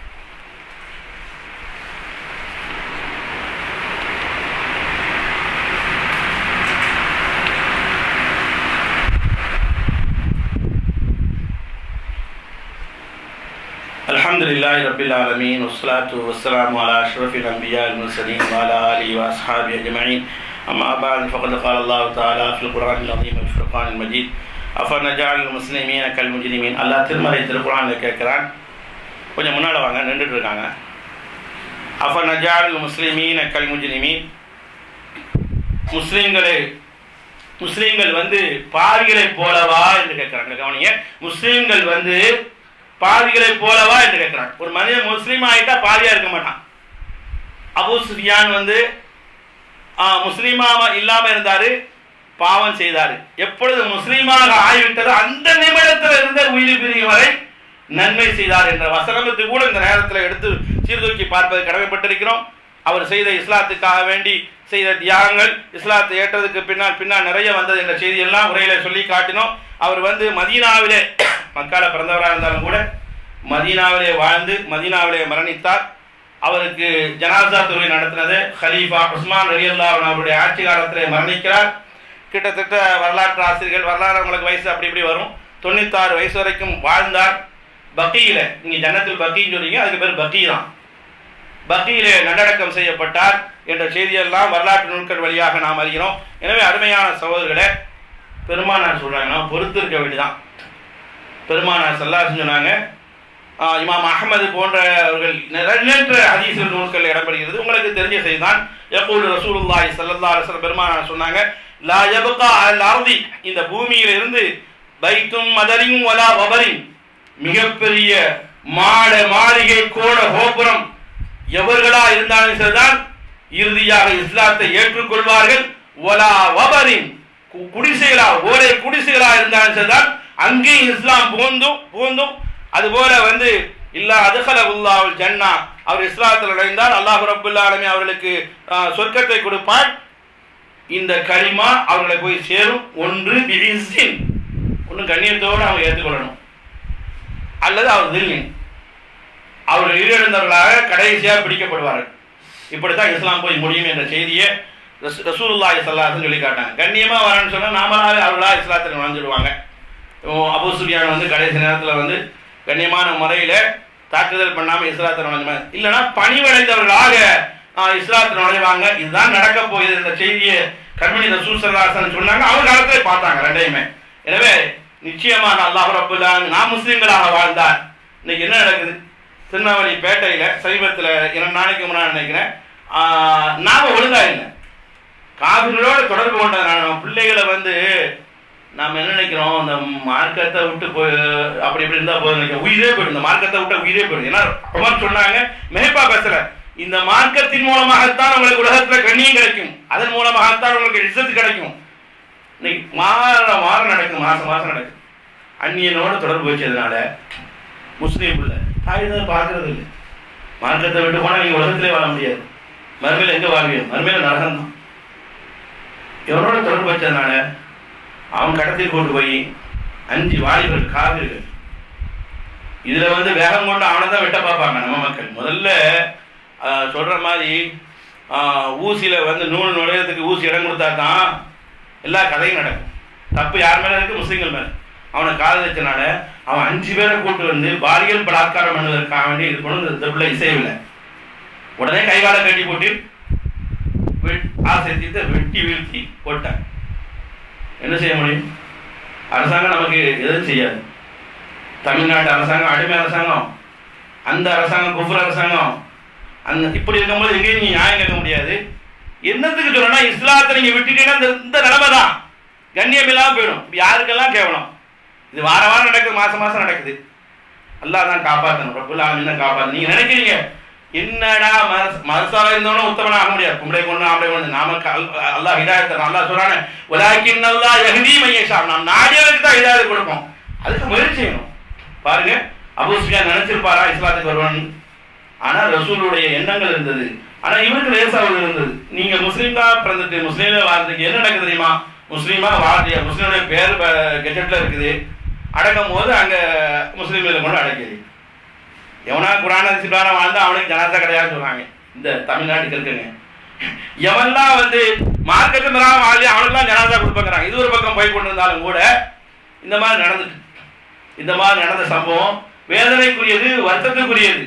அல்ஹம்துலில்லாஹி ரப்பில் ஆலமீன். வஸ்ஸலாத்து வஸ்ஸலாமு அலா அஷ்ரஃபில் அன்பியா வல் முர்ஸலீன் வ அலா ஆலிஹி வ அஸ்ஹாபிஹி அஜ்மஈன். அம்மா பஅத் ஃபகத் क़ால அல்லாஹு தஆலா ஃபில் குர்ஆனில் அஸீம் வல் ஃபுர்கானில் மஜீத் அஃபனஜஅலுல் முஸ்லிமீன கல் முஜ்ரிமீன். அல்லாஹ் திருமறை திருக்குர்ஆனில் கேட்கிறான். கொஞ்சம் முன்னால வாங்க, நின்றுட்டு இருக்காங்க. அஃபனஜஅலுல் முஸ்லிமீன கல் முஜ்ரிமீன், முஸ்லிம்களை முஸ்லிம்கள் வந்து பாவிகளை போலவா என்று கேட்கிறாங்க. கவனிங்க, முஸ்லிம்கள் வந்து பாவிகளை போலவா என்று கேட்கிறான். ஒரு மனிதன் முஸ்லீம் ஆகிட்டா பாவியா இருக்க மாட்டான். அபூ சுஃபியான் வந்து முஸ்லீமா இல்லாம இருந்தாரு, பாவம் செய்தாரு. எப்பொழுது முஸ்லீமாக ஆகிவிட்டதோ அந்த நிமிடத்தில் இருந்த உயிர் பிரியும் வரை நன்மை செய்தார் என்ற வசனத்தை கூட இந்த நேரத்தில் எடுத்து சீர்தூக்கி பார்ப்பது கடமைப்பட்டிருக்கிறோம். அவர் செய்த இஸ்லாத்துக்காக வேண்டி செய்த தியாகங்கள், இஸ்லாத்தை ஏற்றதுக்கு பின்னால் பின்னால் நிறைய வந்தது என்ற செய்தியெல்லாம் உரையில சொல்லி காட்டினோம். அவர் வந்து மதீனாவிலே மக்கால பிறந்தவராக இருந்தாலும் கூட மதீனாவிலே வாழ்ந்து மதீனாவிலே மரணித்தார். அவருக்கு ஜனாசா தொழுகை நடத்தினது ஹலீஃபா உஸ்மான் ரலியல்லாஹு அன்ஹு அவருடைய ஆட்சி காலத்திலே மரணிக்கிறார். கிட்டத்தட்ட வரலாற்று ஆசிரியர்கள் வரலாறு அவங்களுக்கு வயசு அப்படி இப்படி வரும், தொண்ணூத்தாறு வயசு வரைக்கும் வாழ்ந்தார். பக்கீல, நீங்க ஜன்னத்துல் பக்கீன்னு சொல்றீங்க, அதுக்கு பேர் பக்கீ தான். பக்கீலே நல்லடக்கம் செய்யப்பட்டார் என்ற செய்தியெல்லாம் வரலாற்று நூல்கள் வழியாக நாம் அறிகிறோம். எனவே அருமையான சகோதரர்களே, பெருமானார் சொல்றாங்கன்னா பொறுத்து இருக்க வேண்டியதான். பெருமானார் ஸல்லல்லாஹு அலைஹி சொன்னாங்க, இமாம் அஹ்மது போன்றவர்கள் எண்ணற்ற ஹதீஸ் நூல்கள் இடம்பெறுகிறது. உங்களுக்கு தெரிஞ்ச செய்திதான். யகூல் ரசூலுல்லாஹி ஸல்லல்லாஹு அலைஹி வஸல்லம் பெருமானார் சொன்னாங்க, லா யப்கா அல் அர்தி, இந்த பூமியில இருந்து பைத்தும் மதரின் வலா வபரின், மிகப்பெரிய மாட மாளிகை கோட கோபுரம் எவர்களா இருந்தாலும் சரிதான் இறுதியாக இஸ்லாத்தை ஏற்றுக்கொள்வார்கள். வலா வபரின், குடிசைகளா ஓலை குடிசைகளா இருந்தாலும் சரிதான் அங்கேயும் இஸ்லாம் புகுந்தும் புகுந்தும் அதுபோல வந்து இல்லா அதுகலகுல்லாஹுல் ஜன்னா, அவர் இஸ்லாத்தில் நுழைந்தால் அல்லாஹ் ரப்பல் ஆலமீன் அவர்களுக்கு சொர்க்கத்தை கொடுப்பார். இந்த கலிமா அவர்களை போய் சேரும். ஒன்று பிஇஸ்ஸின், ஒன்று கண்ணியத்தோடு அவங்க ஏற்றுக்கொள்ளணும், அல்லது அவர் தில்லின், அவர்கள் உயிரிழந்தவர்களாக கடைசியாக பிடிக்கப்படுவார்கள். இப்படித்தான் இஸ்லாம் போய் முடியும் என்ற செய்தியை ரசூலுல்லாஹி ஸல்லல்லாஹு அலைஹி வஸல்லம் சொல்லி காட்டாங்க. கண்ணியமா வரேன்னு சொன்னா நாமளாவே அவர்களா இஸ்லாத்தில் நுழைஞ்சிடுவாங்க. அபூ சுஃபியான் வந்து கடைசி நேரத்தில் வந்து கண்ணியமான முறையில தாக்குதல் பண்ணாம இஸ்லாத்தில் நுழைஞ்சாங்க, இல்லைன்னா பணிவடைந்தவர்களாக இஸ்லாத்தில் நுழைவாங்க. இதுதான் நடக்க போகுது என்ற செய்தியை கண்மணி ரசூல் ஸல்லல்லாஹு அலைஹி வஸல்லம் சொன்னாங்க. அவங்க காலத்திலே பார்த்தாங்க ரெண்டையுமே. எனவே நிச்சயமாக அல்லாஹ் ரப்பல் ஆலமீன் நாம் முஸ்லிம்களாக வாழ்ந்தார். இன்னைக்கு என்ன நடக்குது? திருநெல்வேலி பேட்டையில சமீபத்தில் இரண்டு நாளைக்கு முன்னாடி நினைக்கிறேன், நாம ஒழுங்கா இல்லை, காவிரிகளோட தொடர்பு கொண்ட பிள்ளைகளை வந்து நாம் என்ன நினைக்கிறோம், இந்த மார்க்கத்தை விட்டு போய் அப்படி இப்படி இருந்தா போதும் நினைக்கிறோம். உயிரே போயிடும், இந்த மார்க்கத்தை விட்டு உயிரே போயிடும். ஏன்னா உமர் சொன்னாங்க, மெஹப்பா பேசல, இந்த மார்க்கத்தின் மூலமாகத்தான் உங்களுக்கு உலகத்துல கண்ணியம் கிடைக்கும், அதன் மூலமாகத்தான் உங்களுக்கு இஸ்ஸத் கிடைக்கும். இன்னைக்கு மாதம் வாரம் நடக்குது, மாதம் மாதம் நடக்குது. அந்நியனோடு தொடர்பு வச்சதுனால முஸ்லீம் பிள்ளை தாய் தான் பார்க்கறது இல்லை. மார்க்கத்தை விட்டு போனால் நீங்கள் உலகத்திலே வாழ முடியாது. மறுமையில் எங்கே வாழ்வியோ? மறுமையில் நரகம் தான். எவனோட தொடர்பு வச்சதுனால அவன் கடத்தில் கொண்டு போய் அஞ்சு வாலிபர்கள் காவிர்கள் இதில் வந்து வேகம் கொண்டு அவனை தான் வெட்ட பார்ப்பாங்க நம்ம மக்கள். முதல்ல சொல்கிற மாதிரி ஊசியில் வந்து நூல் நுழையத்துக்கு ஊசி இடம் கொடுத்தா தான் எல்லா கதையும் நடக்கும். தப்பு யார் மேலே இருக்குது? முஸ்லீம்கள் மேலே. அவனை காதல் வச்சனால அவன் அஞ்சு பேரை கூட்டு வந்து பாலியல் பலாத்காரம் பண்ணுவதற்காக வேண்டி இது கொண்டு இந்த பிள்ளை இசையவில்லை. உடனே கைகால கட்டி போட்டு ஆசை தீர்த்து வெட்டி வீழ்த்தி போட்டான். என்ன செய்ய முடியும்? அரசாங்கம் நமக்கு எதுவும் செய்யாது. தமிழ்நாட்டு அரசாங்கம் அடிமை அரசாங்கம், அந்த அரசாங்கம் குஃபர் அரசாங்கம். அந்த இப்படி இருக்கும்போது எங்கேயும் நீங்க நியாயம் கேட்க முடியாது. என்னத்துக்கு சொல்லணும்னா இஸ்லாத்தை நீங்க விட்டுட்டீங்கன்னா இந்த நிலைமை தான், கண்ணியம் இல்லாமல் போயிடும். யாருக்கெல்லாம் கேவலம். இது வார வாரம் நடக்குது, மாசம் மாசம் நடக்குது. அல்லாஹ் தான் காப்பாற்றணும், ரப்புல் ஆலமீன் தான் காப்பாற்றணும். நீங்க நினைக்கிறீங்க என்னடா மதசால இருந்தவனும் உத்தமனா ஆக முடியாது, கும்பளை கொண்டு ஆம்பளை கொண்டு நாம அல்லாஹ் ஹிதாயத் தரணும். அல்லாஹ் சொல்றானே வலாக்கின் அல்லாஹ் யஹ்தி மன் யஷா, நாம் நாடியவருக்கு தான் ஹிதாயத் கொடுப்போம். அதுக்கு முயற்சி செய்யணும். பாருங்க, அபூ சுஃபியான் நினைச்சிருப்பாரா இஸ்லாத்துக்கு வருவான்னு? ஆனா ரசூலுடைய எண்ணங்கள் இருந்தது. ஆனா இவருக்கு லேசாவது இருந்தது. நீங்க முஸ்லீம்கா பிறந்துட்டு முஸ்லீம்ல வாழ்றதுக்கு என்ன நடக்குது தெரியுமா? முஸ்லீமா வாழ்றியா, முஸ்லீமுடைய பேர் கெஜெட்ல இருக்குது, அடக்கும் போது அங்க முஸ்லீம்களை கொண்டு அடக்கிது. எவனா குரான் ஹதீஸ்ல வாழ்ந்தா அவனுக்கு ஜனாசா கிடையாது சொல்றாங்க. இந்த தமிழ்நாட்டுக்கு இருக்குங்க. எவன்லாம் வந்து மார்க்கெட்டு மேலாம் வாழ்ந்து அவனுக்குலாம் ஜனாசா கொடுப்பாங்கிறாங்க. இது ஒரு பக்கம் போய் கொண்டு இருந்தாலும் கூட இந்த மாதிரி நடந்துட்டு, இந்த மாதிரி நடந்த சம்பவம் வேதனைக்குரியது, வருத்தத்துக்குரியது.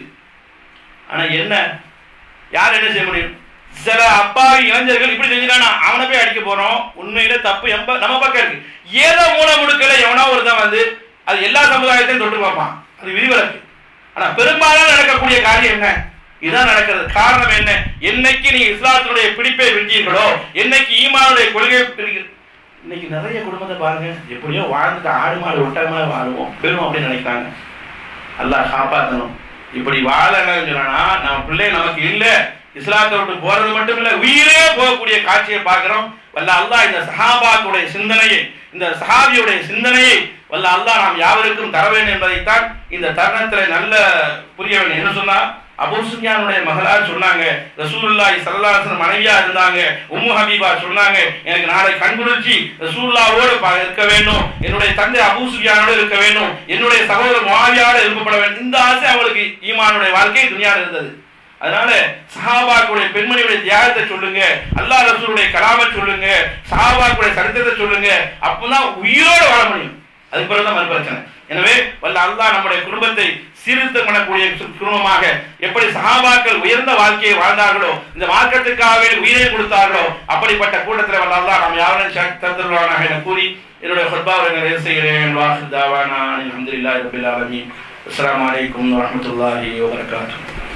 ஆனா என்ன, யார் என்ன செய்ய முடியும்? சில அப்பாவி இளைஞர்கள் இப்படி செஞ்சுட்டானா அவனை போய் அடிக்க போறோம். உண்மையில தப்பு எம்ப நம்ம பக்கம் இருக்கு. ஏதோ மூல முடுக்கல எவனா ஒருத்தன் வந்து அது எல்லா சமுதாயத்தையும் தொட்டு பார்ப்பான், அது விதிவிலக்கு. ஆனா பெரும்பாலும் நடக்கக்கூடிய காரியம் என்ன? இதுதான் நடக்கிறது. காரணம் என்ன? என்னைக்கு நீங்க இஸ்லாத்தினுடைய பிடிப்பை விட்டீர்களோ, என்னைக்கு ஈமானுடைய கொள்கையை இன்னைக்கு நிறைய குடும்பத்தை பாருங்க, எப்படியோ வாழ்ந்துட்டு ஆடு மாடு ஒட்டகமாக வாழுவோம் பெரும் அப்படின்னு நினைக்கிறாங்க. அல்லாஹ் காப்பாற்றணும். இப்படி வாழணும்னு சொன்னா நம்ம பிள்ளை நமக்கு இல்லை, இஸ்லாத்தை விட்டு போறது மட்டும் இல்ல, உயிரே போகக்கூடிய காட்சியை பார்க்கிறோம். வல்ல அல்லாஹ் இந்த சஹாபாக்குடைய சிந்தனையை, இந்த சஹாபியுடைய சிந்தனையை வல்ல அல்லாஹ் நாம் யாவருக்கும் தர வேண்டும் என்பதைத்தான் இந்த தருணத்தில் நல்ல புரிய வேண்டும். என்ன சொன்னா, அபூ சுஃபியானுடைய மகளார் சொன்னாங்க, ரசூலுல்லாஹி ஸல்லல்லாஹு அலைஹி வஸல்லம் மனைவியா இருந்தாங்க. உம்மு ஹபீபா சொன்னாங்க, எனக்கு நாளை கண்குளிர்ச்சி ரசூலுல்லாஹோடு இருக்க வேண்டும், என்னுடைய தந்தை அபூ சுஃபியானோடு இருக்க வேண்டும், என்னுடைய சகோதரர் முஆவியாவோடு இருக்கப்பட வேண்டும். இந்த ஆசை அவங்களுக்கு ஈமானுடைய வாழ்க்கை துனியாவில் இருந்தது. அதனால சஹாபாக்களுடைய பெண்மணியுடைய தியாகத்தை சொல்லுங்க, அல்லாஹ் ரசூலுடைய கலாமை சொல்லுங்க, சஹாபாக்களுடைய சரித்திரத்தை சொல்லுங்க. அப்பதான் உயிரோடு வாழ முடியும். அதுக்கு பிறகுதான் மறு பிரச்சனை. எனவே வல்ல அல்லாஹ் நம்முடைய குடும்பத்தை சீர்திருத்தம் பண்ணக்கூடிய குடும்பமாக எப்படி சஹாபாக்கள் உயர்ந்த வாழ்க்கையை வாழ்ந்தார்களோ, இந்த மார்க்கத்துக்காகவே உயிரை கொடுத்தார்களோ, அப்படிப்பட்ட கூட்டத்தில் வல்ல அல்லாஹ் நாம் யாவரும் தருவானாக என கூறி என்னுடைய ஹுத்பாவை நிறைவு செய்கிறேன். வாஹிர் தாவானா அல்ஹம்துலில்லாஹி ரப்பில் ஆலமீன். அஸ்ஸலாமு அலைக்கும் வரஹ்மத்துல்லாஹி வபரகாத்துஹு.